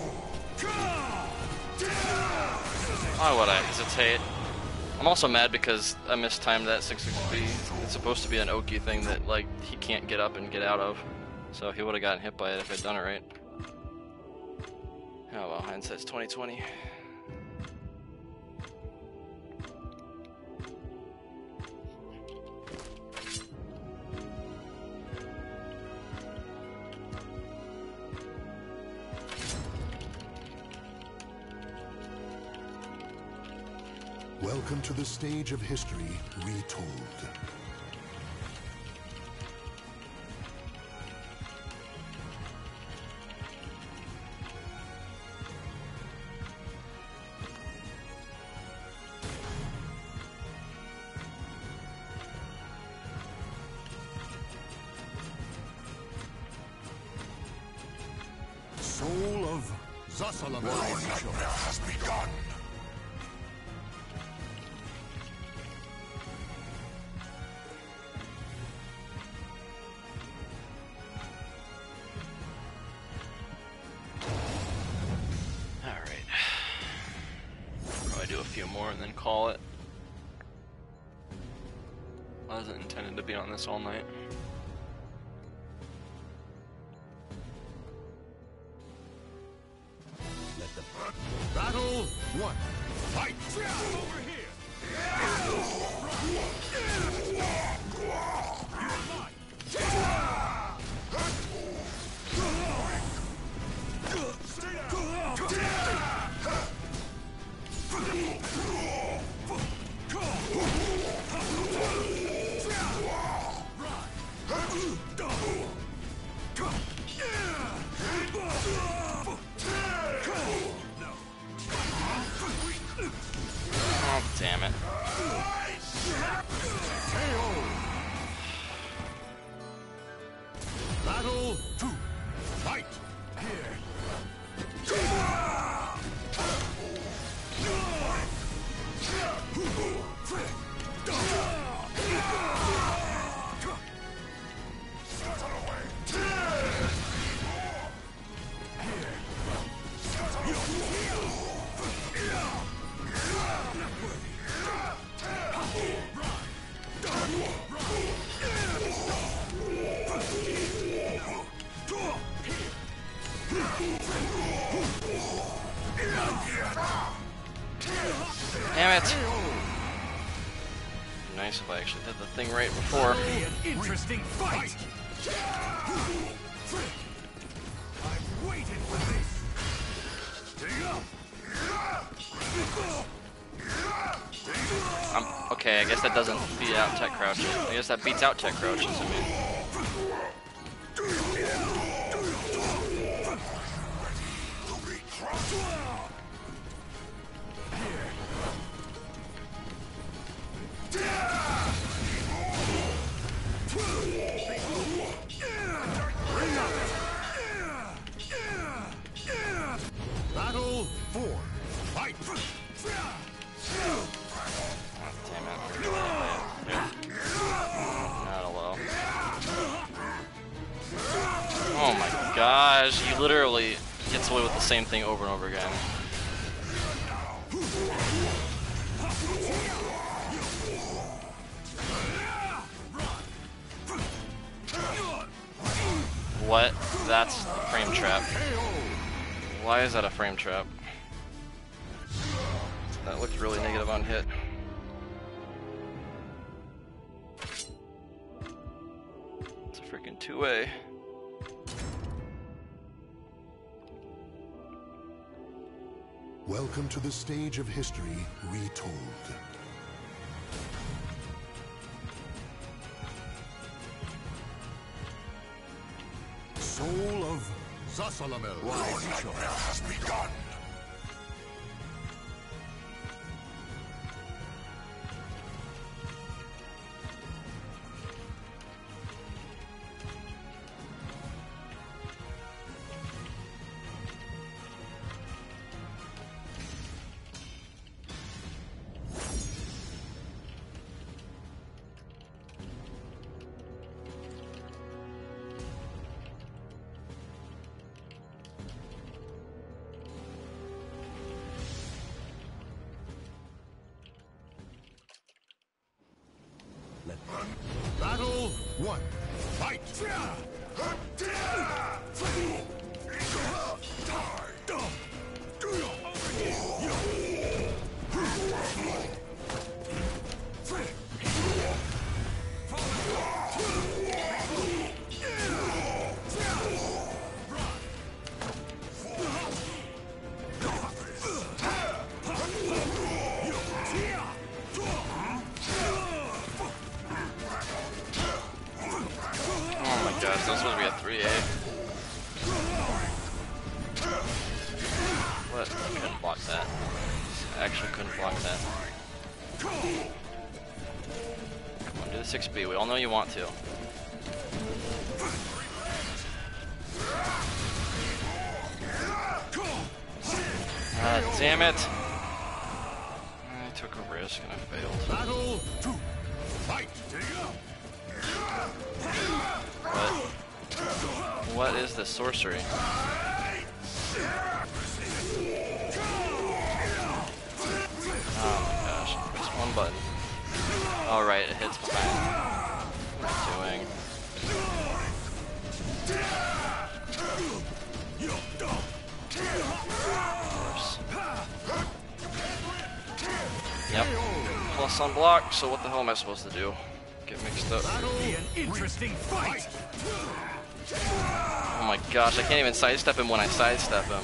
Why would I hesitate? I'm also mad because I mistimed that six six B. It's supposed to be an Oki thing that like he can't get up and get out of. So he would have gotten hit by it if I'd done it right. Oh well, hindsight's twenty twenty. Welcome to the stage of history retold. Soul of Zasalamai. Your nightmare has begun. And then call it. I wasn't intended to be on this all night. Let the battle one. Fight! Over here! Oh, damn it. Battle two. Fight! Actually did the thing right before. Be an interesting fight. I've waited for this. Take up. I'm, okay, I guess that doesn't beat out tech crouches. I guess that beats out tech crouches, I mean. Battle four. Fight. Damn it. Yeah. Not a low. Oh my gosh, he literally gets away with the same thing over and over again. What? That's a frame trap. Why is that a frame trap? That looks really negative on hit. It's a freaking two-way. Welcome to the stage of history retold. Soul of Zasalamel. Your nightmare has begun. Battle one. Fight. Gosh, this was supposed to be a three A. What? I couldn't block that. I actually couldn't block that. Come on, do the six B. We all know you want to. Ah, damn it. I took a risk and I failed. Battle two. Fight. What? What is this sorcery? Oh my gosh, just one button. All right, it hits behind. What am I doing? Yep. Plus on block, so what the hell am I supposed to do? Get mixed up. Be an interesting fight. Oh my gosh, I can't even sidestep him when I sidestep him.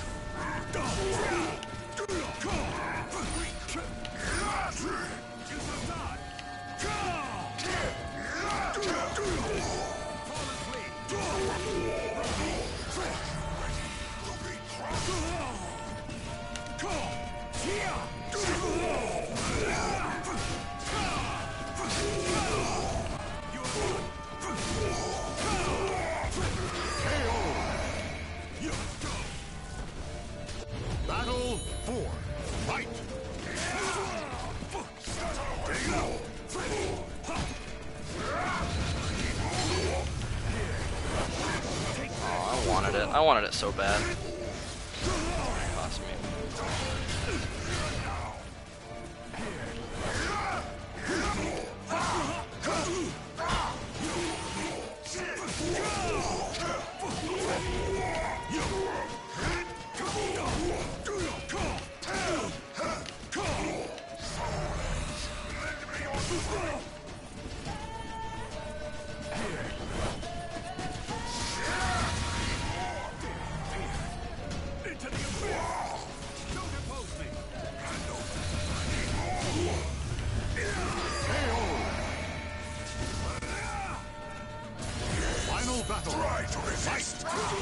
Battle four. Fight. Oh, I wanted it. I wanted it so bad. Cost me. battle. Try to resist.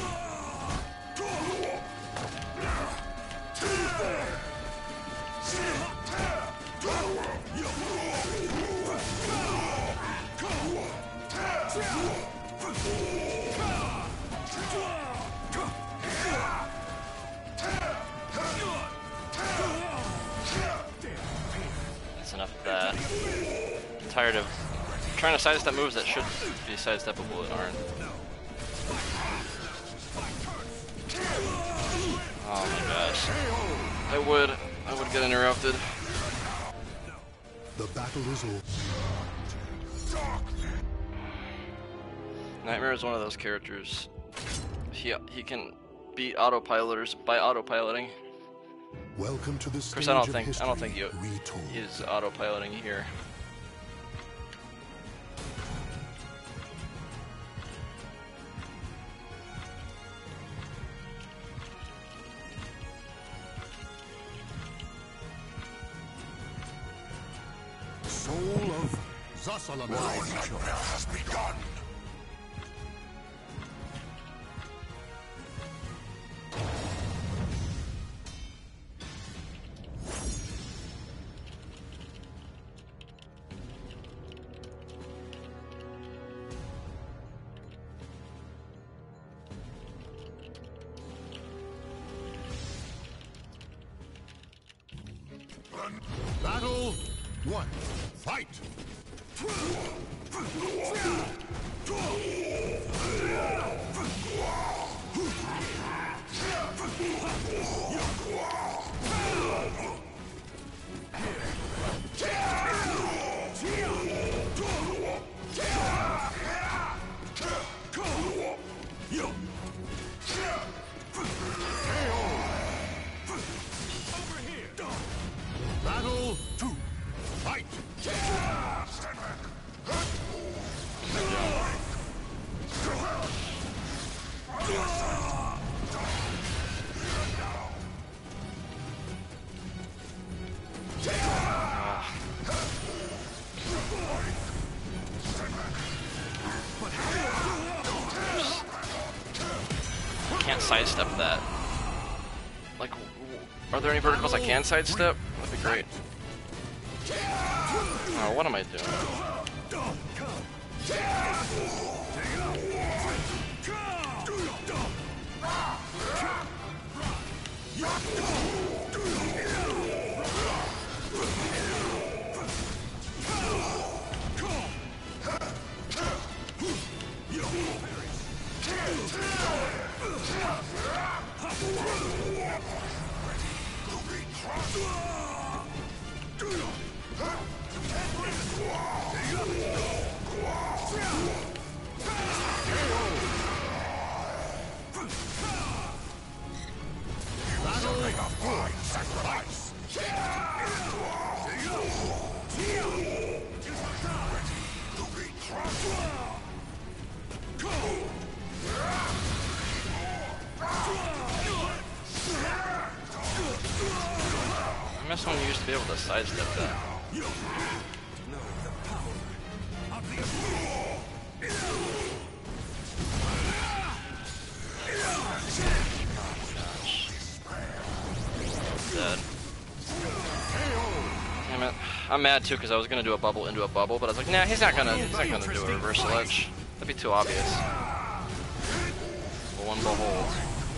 That's enough of that. I'm tired of trying to sidestep moves that should be sidesteppable that aren't. Oh my gosh. I would, I would get interrupted. The battle is over. Nightmare is one of those characters. He he can beat autopiloters by autopiloting. Welcome to the Of stage course, I don't of think I history don't think you retold. he's autopiloting here. Soul of Zasalamel. Your nightmare has begun. Battle one. Fight! Battle two. Fight! Stand back. Can't sidestep that. Like, w- are there any verticals I can sidestep? That'd be great. Oh, what am I doing? I miss when you used to be able to sidestep that. Dead. Damn it. I'm mad too because I was gonna do a bubble into a bubble, but I was like, nah, he's not gonna he's not gonna do a reversal edge. That'd be too obvious. But one behold.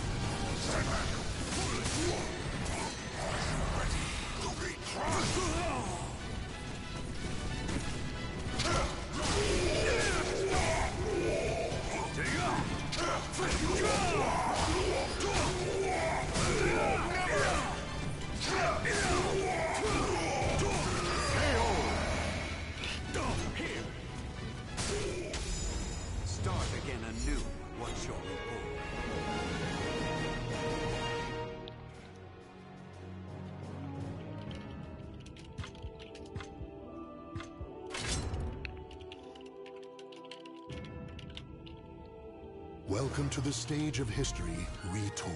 Start again anew. What's your reward? Welcome to the stage of history retold.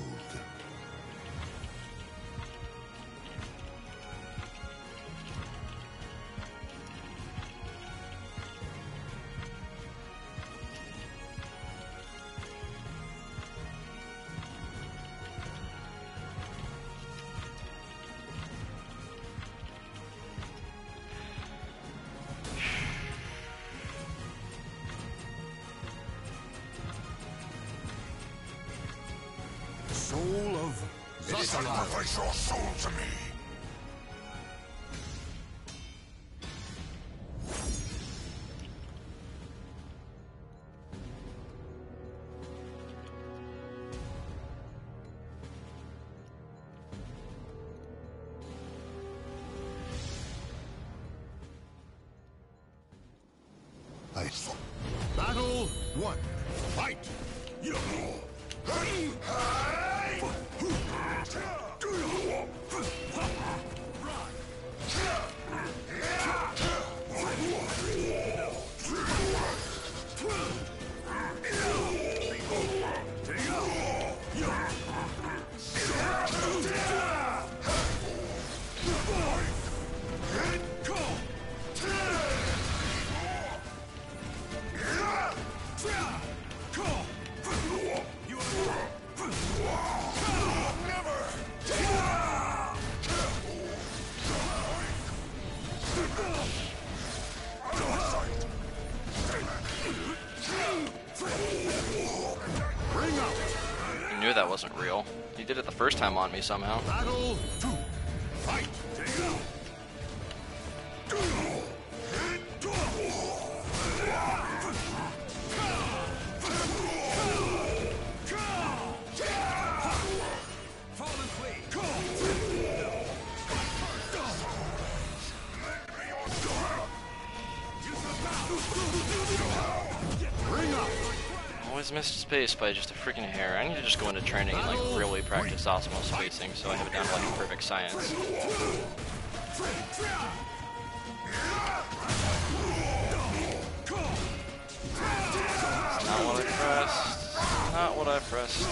Sacrifice your soul to me. I... Battle one. Fight! Yo! I knew that wasn't real. He did it the first time on me somehow. Battle two. Fight! Always missed space by just a freaking hair. I need to just go into training and like really practice optimal spacing so I have it down to like a perfect science. It's not what I pressed. Not what I pressed.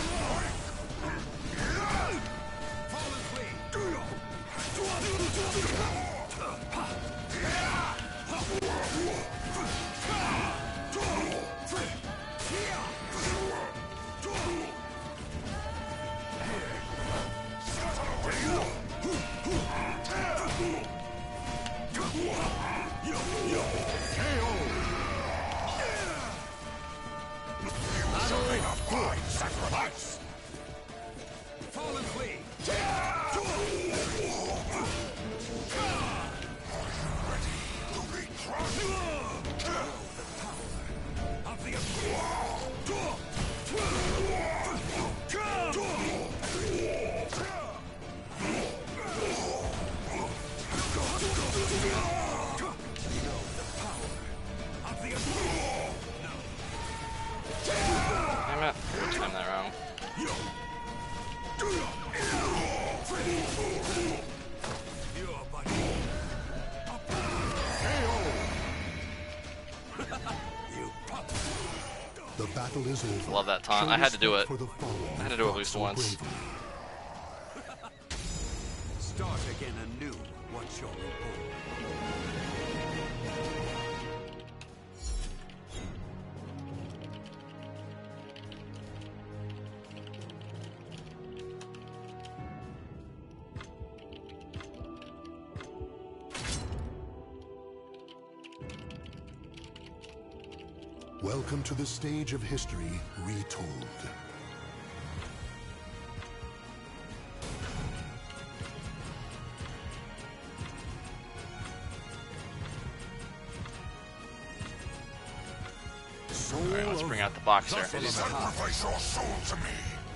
Sacrifice! Fall and flee! Damn it. I timed that wrong. The battle is over. Love that taunt. Show I had to do respect it. for the fallen I had to do it at least so once. bravely. Start again anew once you're reborn. Welcome to the stage of history retold. Alright, let's bring out the boxer. Sacrifice your soul to me.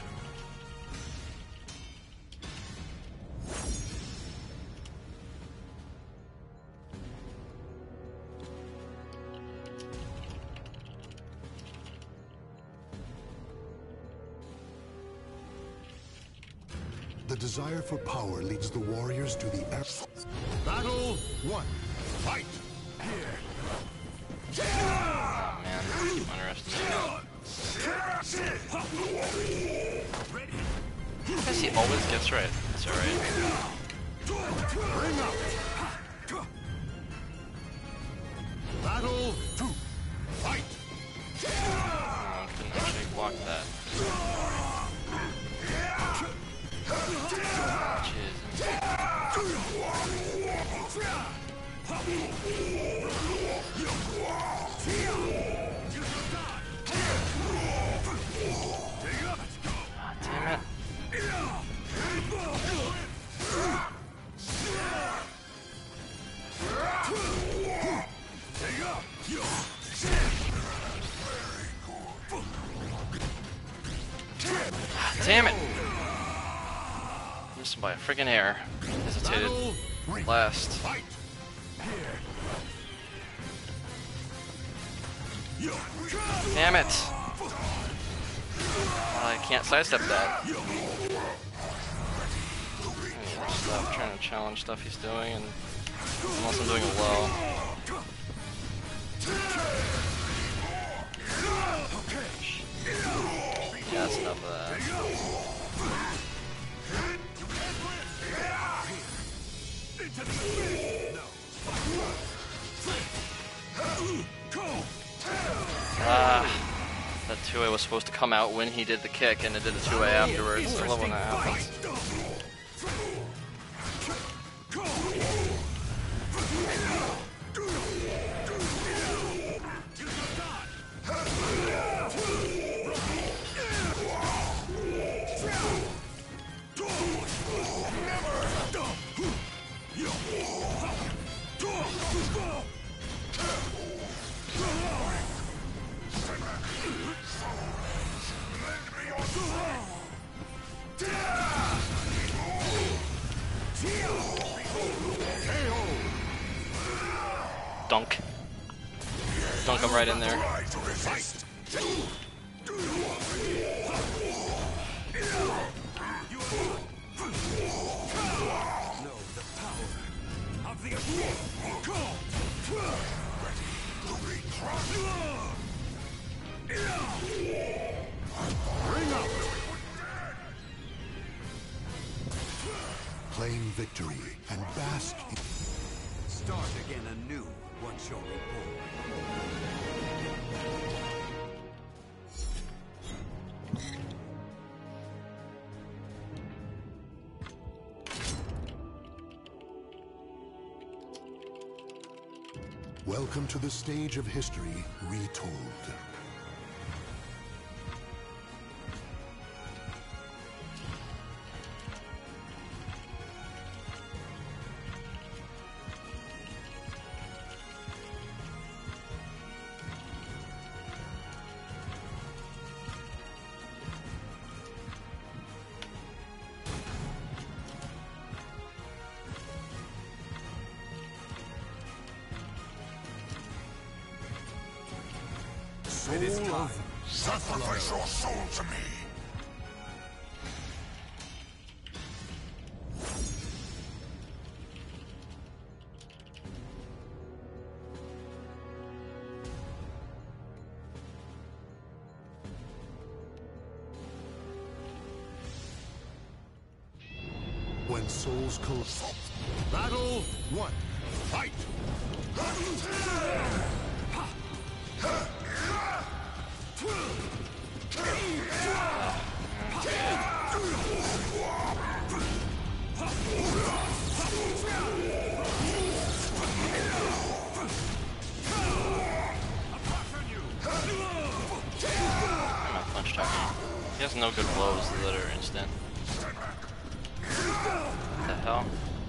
The desire for power leads the warriors to the air. Battle one. Fight! Oh, man, I'm underestimating. I guess he always gets right. That's alright. Bring up! Battle two. Fight! Oh, couldn't actually block that. God damn it. Damn it! Missed by a friggin' hair. Hesitated. Last. Fight. Damn it! I can't sidestep that. I need to stop trying to challenge stuff he's doing, and unless I'm doing it low. Yeah, that's enough of that. Ah, that two A was supposed to come out when he did the kick, and it did the two A afterwards. I love when that happens. Dunk. Dunk him right in there. Claim victory and bask in... Start again anew once you're reborn. Welcome to the stage of history retold. It is time. Sacrifice your soul to me. When souls collide. Battle one. Fight. Punch attacking. He has no good blows that are instant. What the hell?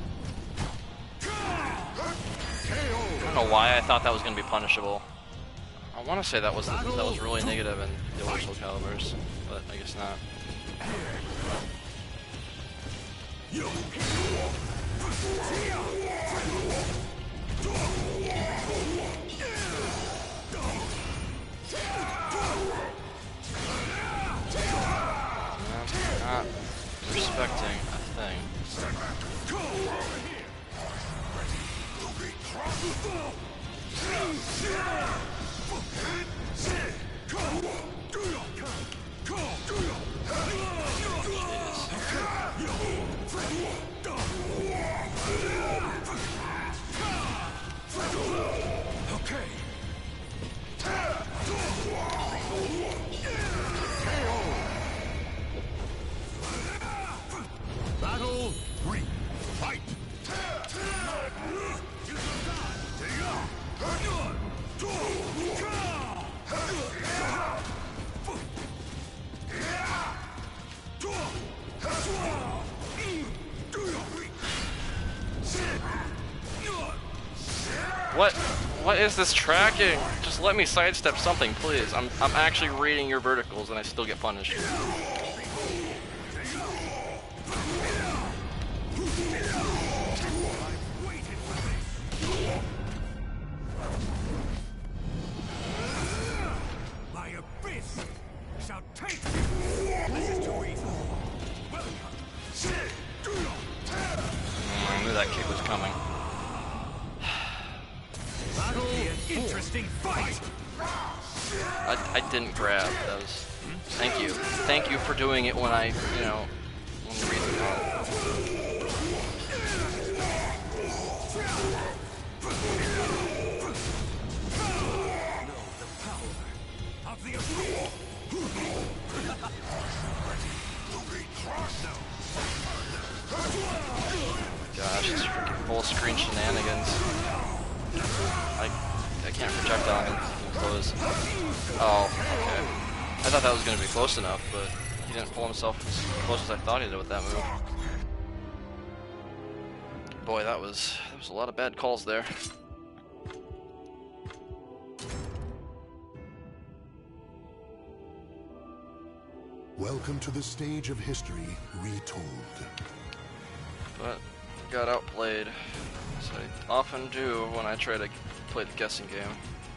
I don't know why I thought that was going to be punishable. I want to say that was that was really negative in the older Soul Caliburs, but I guess not. I'm not respecting a thing. Battle three. Fight. What? What is this tracking? Just let me sidestep something, please. I'm I'm actually reading your verticals and I still get punished. I, I didn't grab. That was. Thank you. Thank you for doing it when I, you know, when the reason wrong. Gosh, it's freaking full screen shenanigans. I I can't projectile him close. Oh, okay. I thought that was going to be close enough, but he didn't pull himself as close as I thought he did with that move. Boy, that was that was a lot of bad calls there. Welcome to the stage of history retold. But got outplayed, as I often do when I try to play the guessing game.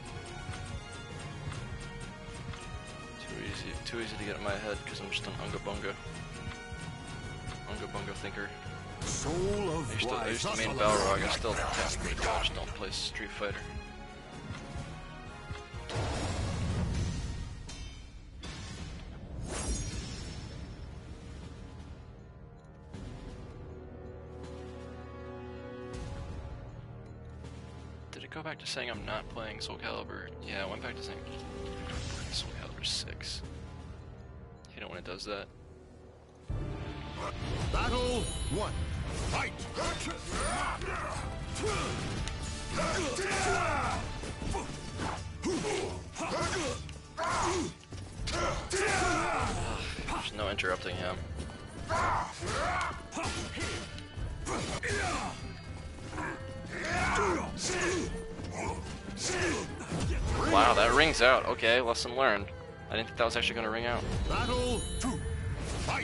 Too easy, too easy to get in my head because I'm just an unga bunga, unga bunga thinker. Soul of I used to, I used to main wise Balrog. I still test me. I just don't play Street Fighter. Did it go back to saying I'm not playing Soul Calibur? Yeah, I went back to saying I'm playing Soul Calibur six. I hate it when it does that. Battle one. Fight! There's no interrupting him. Wow, that rings out. Okay, lesson learned. I didn't think that was actually going to ring out. Battle two. Fight!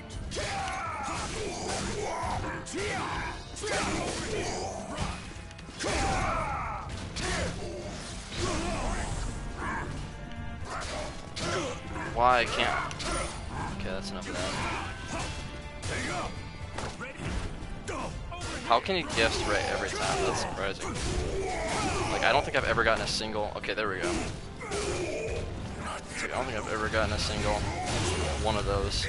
Why I can't? Okay, that's enough of that. How can he guess right every time? That's surprising. Like, I don't think I've ever gotten a single. Okay, there we go. It's like, I don't think I've ever gotten a single one of those.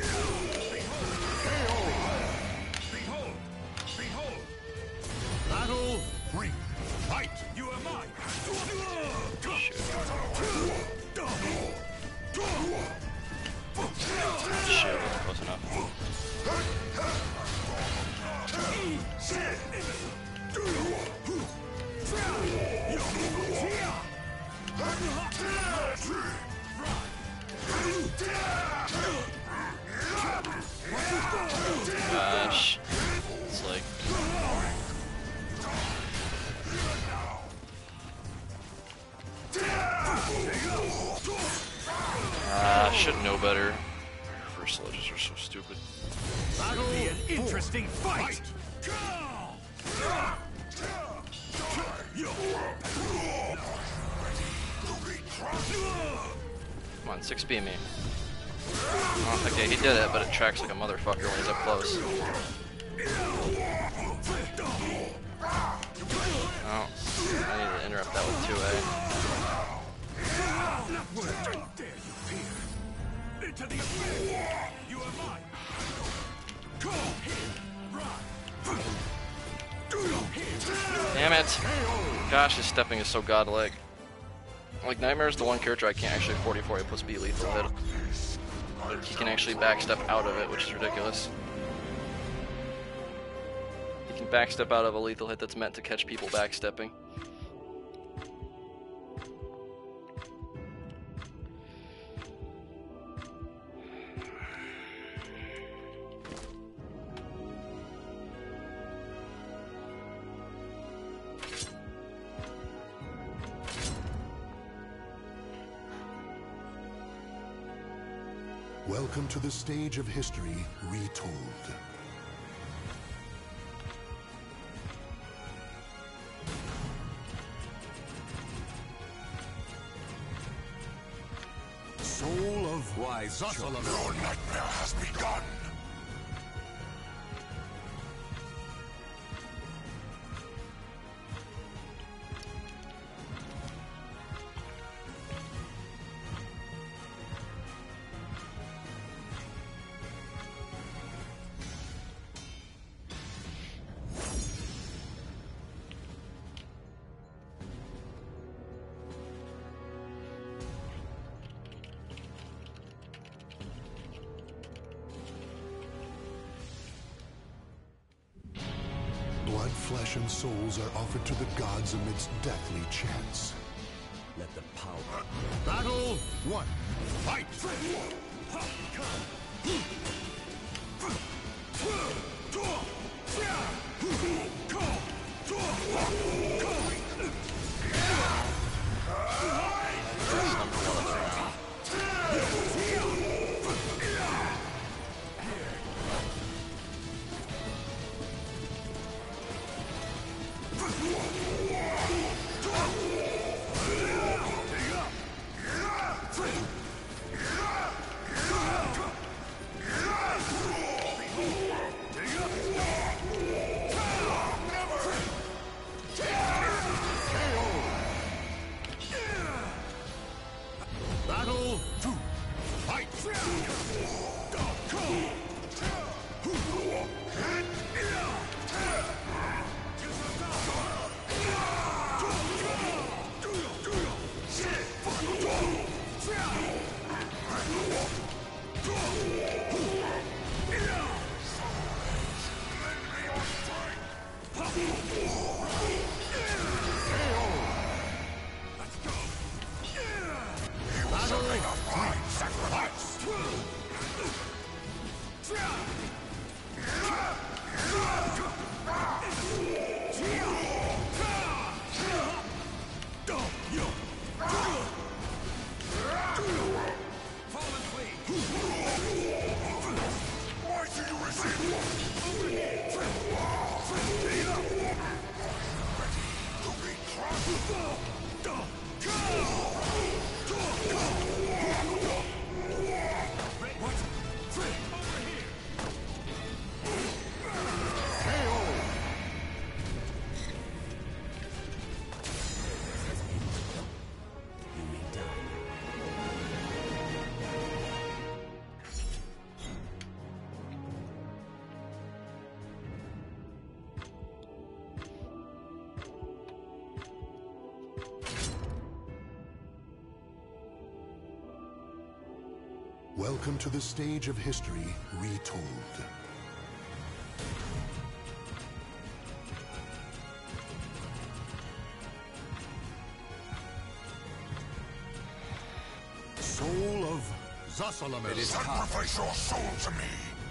Battle three. Fight! You are mine. Shoot. Shit, wasn't close enough. Gosh. It's like... Ah, I should know better. First sledges are so stupid. That'll be an interesting fight! Come on, six B me. Oh, okay, he did it, but it tracks like a motherfucker when he's up close. Oh, I need to interrupt that with two A. Damn it! Gosh, his stepping is so godlike. Like, Nightmare is the one character I can't actually forty-four, he puts B lethal hit. But he can actually backstep out of it, which is ridiculous. He can backstep out of a lethal hit that's meant to catch people backstepping. Welcome to the stage of history retold. Soul of wise Your nightmare has begun. flesh and souls are offered to the gods amidst deathly chants. Let the power. Battle one. Fight! Battle two. Fight! Welcome to the stage of history retold. Soul of Zasalamel. It is Sacrifice your soul to me.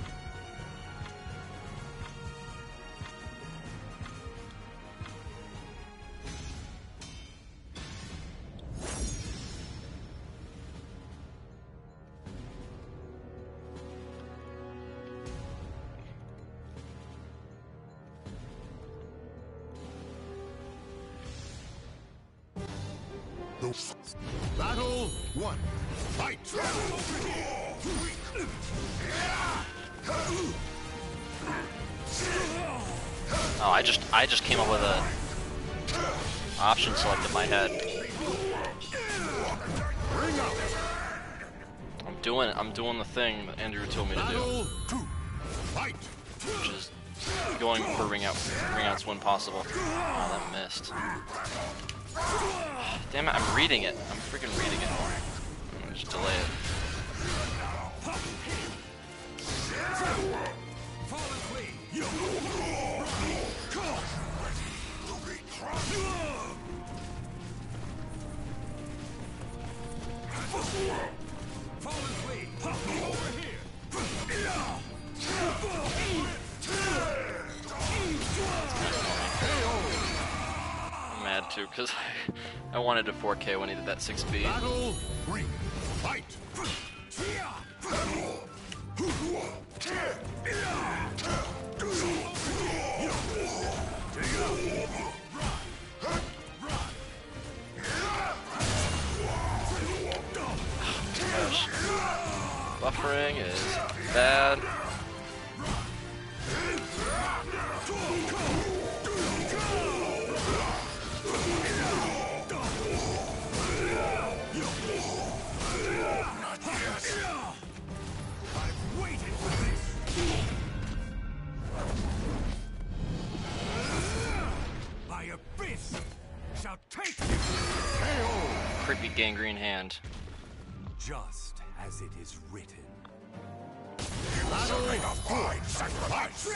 Battle one. Fight! Oh, I just I just came up with a option select in my head. I'm doing I'm doing the thing that Andrew told me to do, Battle two. Fight! which is going for ring out ring outs when possible. Oh, that missed. Damn it, I'm reading it. I'm freaking reading it. I'm gonna just delay it. I'm mad too, because I, I wanted a four K when he did that six B. Battle three. Fight! Gosh. Buffering is bad. Creepy gangrene hand. Just as it is written. Battle make a fine sacrifice.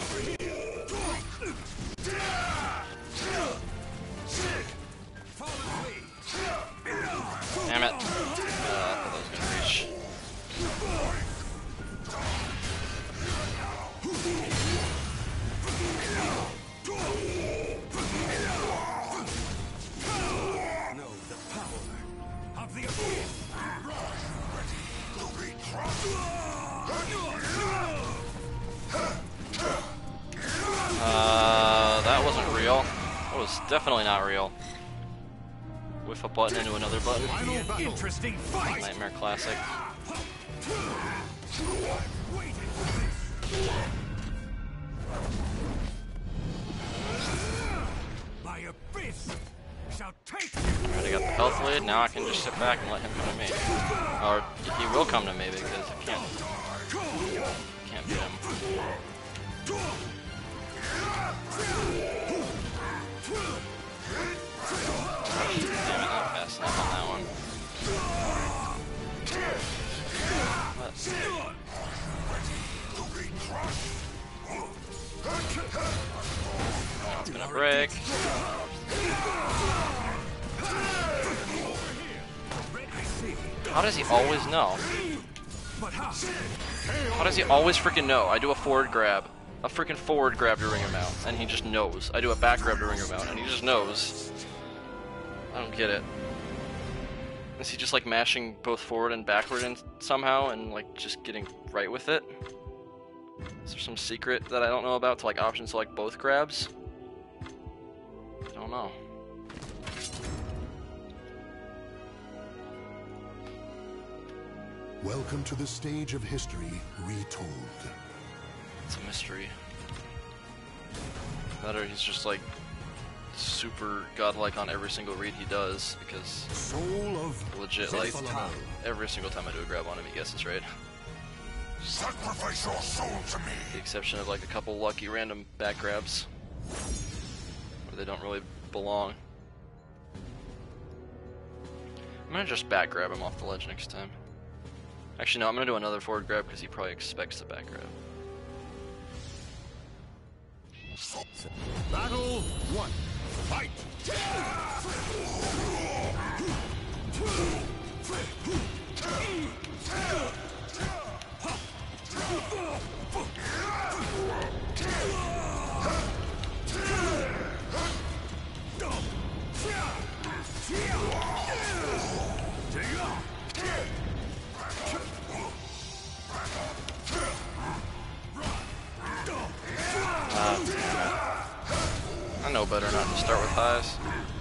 Damn it. Uh, I thought that was gonna reach. Know the power of the abyss. Uh, that wasn't real. That was definitely not real. Whiff a button into another button. Final battle. Interesting fight. Nightmare Classic. My abyss shall take Alright, I got the health lead. Now I can just sit back and let him come to me. Or he will come to me because I can't, can't beat him. Damn it, not fast enough on that one. What? Oh, it's gonna break. How does he always know? How does he always freaking know? I do a forward grab. A freaking forward grab to ring him out, and he just knows. I do a back grab to ring him out, and he just knows. I don't get it. Is he just like mashing both forward and backward and somehow, and like just getting right with it? Is there some secret that I don't know about to like option select both grabs? I don't know. Welcome to the stage of history retold. It's a mystery. That or he's just like super godlike on every single read he does because Soul of legit like Zephyr. every single time I do a grab on him he guesses right. Sacrifice your soul to me. The exception of like a couple lucky random back grabs where they don't really belong. I'm gonna just back grab him off the ledge next time. Actually no, I'm gonna do another forward grab because he probably expects the back grab. Battle one. Fight. Ah, damn it. I know better not to start with highs.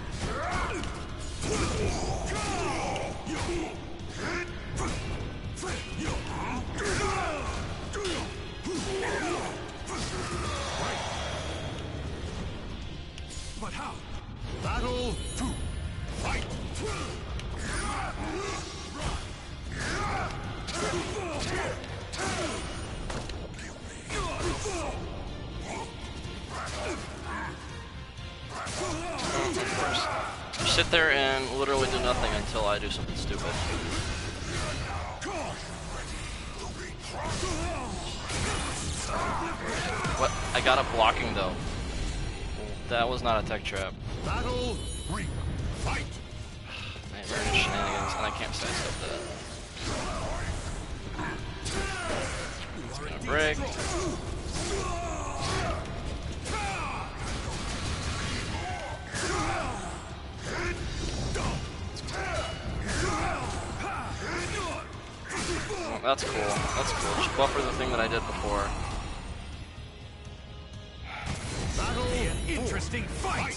But how? Battle two. Fight. Of course. Just sit there and literally do nothing until I do something stupid. What? I got it blocking though. That was not a tech trap. Battle three. Fight. Nightmare shenanigans, and I can't sidestep that. It's gonna break. Oh, that's cool. That's cool. Just buffer the thing that I did before. Battle An interesting fight.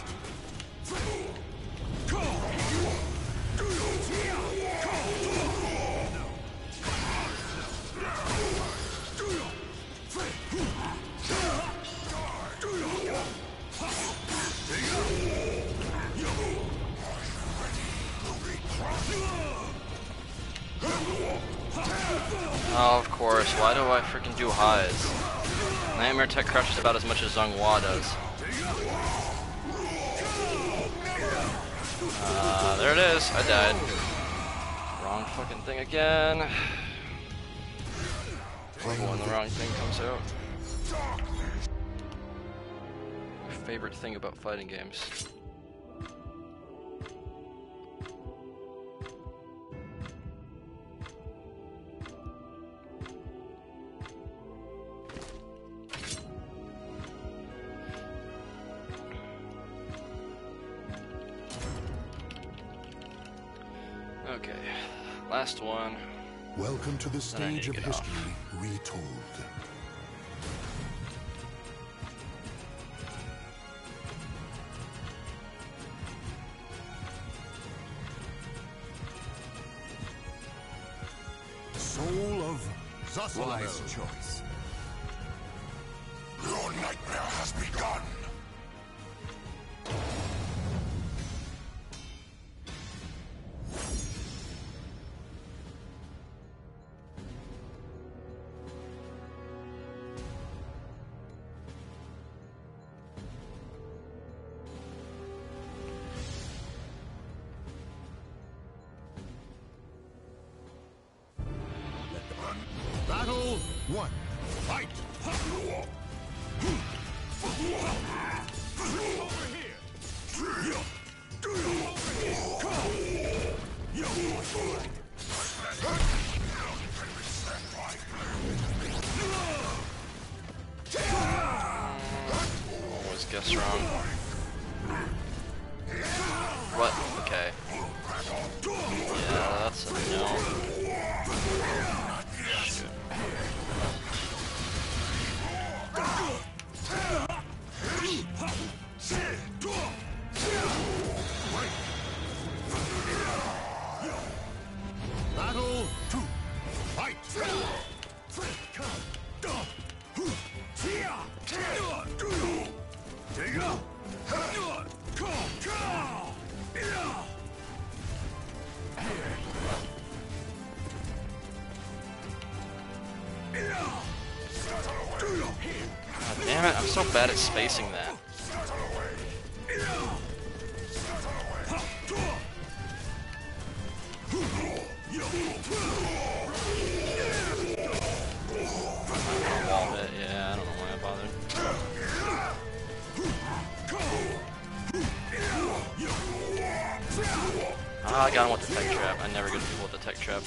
Oh, of course. Why do I freaking do highs? Nightmare Tech crushes about as much as Zheng Hua does. Uh, there it is. I died. Wrong fucking thing again. playing when the with wrong thing comes out. My favorite thing about fighting games. Okay, last one. Welcome to the Then I need stage to of get history off. retold. Soul of Zasalamel. Wise choice. Your nightmare has begun. Battle one. Fight! Always guess wrong. What? Okay. Yeah, that's a no. Shoot. Battle two. Fight! God damn it, I'm so bad at spacing that. Wall hit, yeah, I don't know why I bothered. Ah, I got him with the tech trap. I never get people with the tech trap.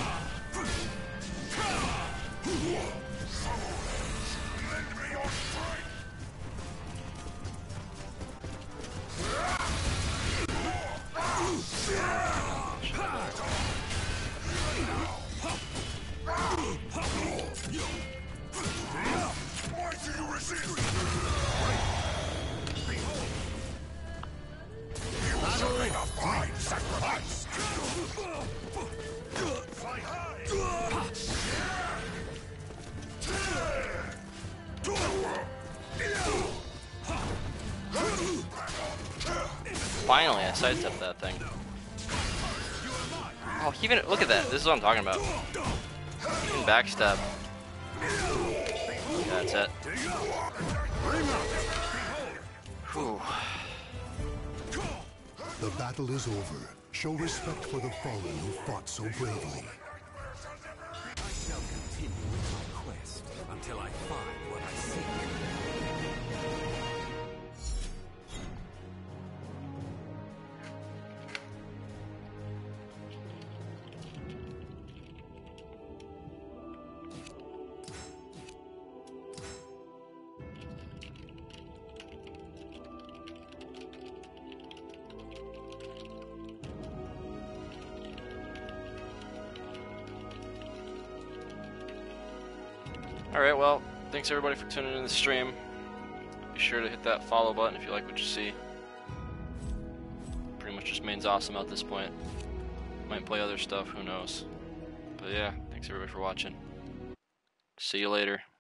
Finally, I sidestepped that thing. Oh, he even look at that. This is what I'm talking about. Even backstab. Yeah, that's it. Whew. The battle is over. Show respect for the fallen who fought so bravely. I shall continue with my quest until I find what I seek. Alright, well, thanks everybody for tuning in to the stream. Be sure to hit that follow button if you like what you see. Pretty much just main's awesome at this point. Might play other stuff, who knows. But yeah, thanks everybody for watching. See you later.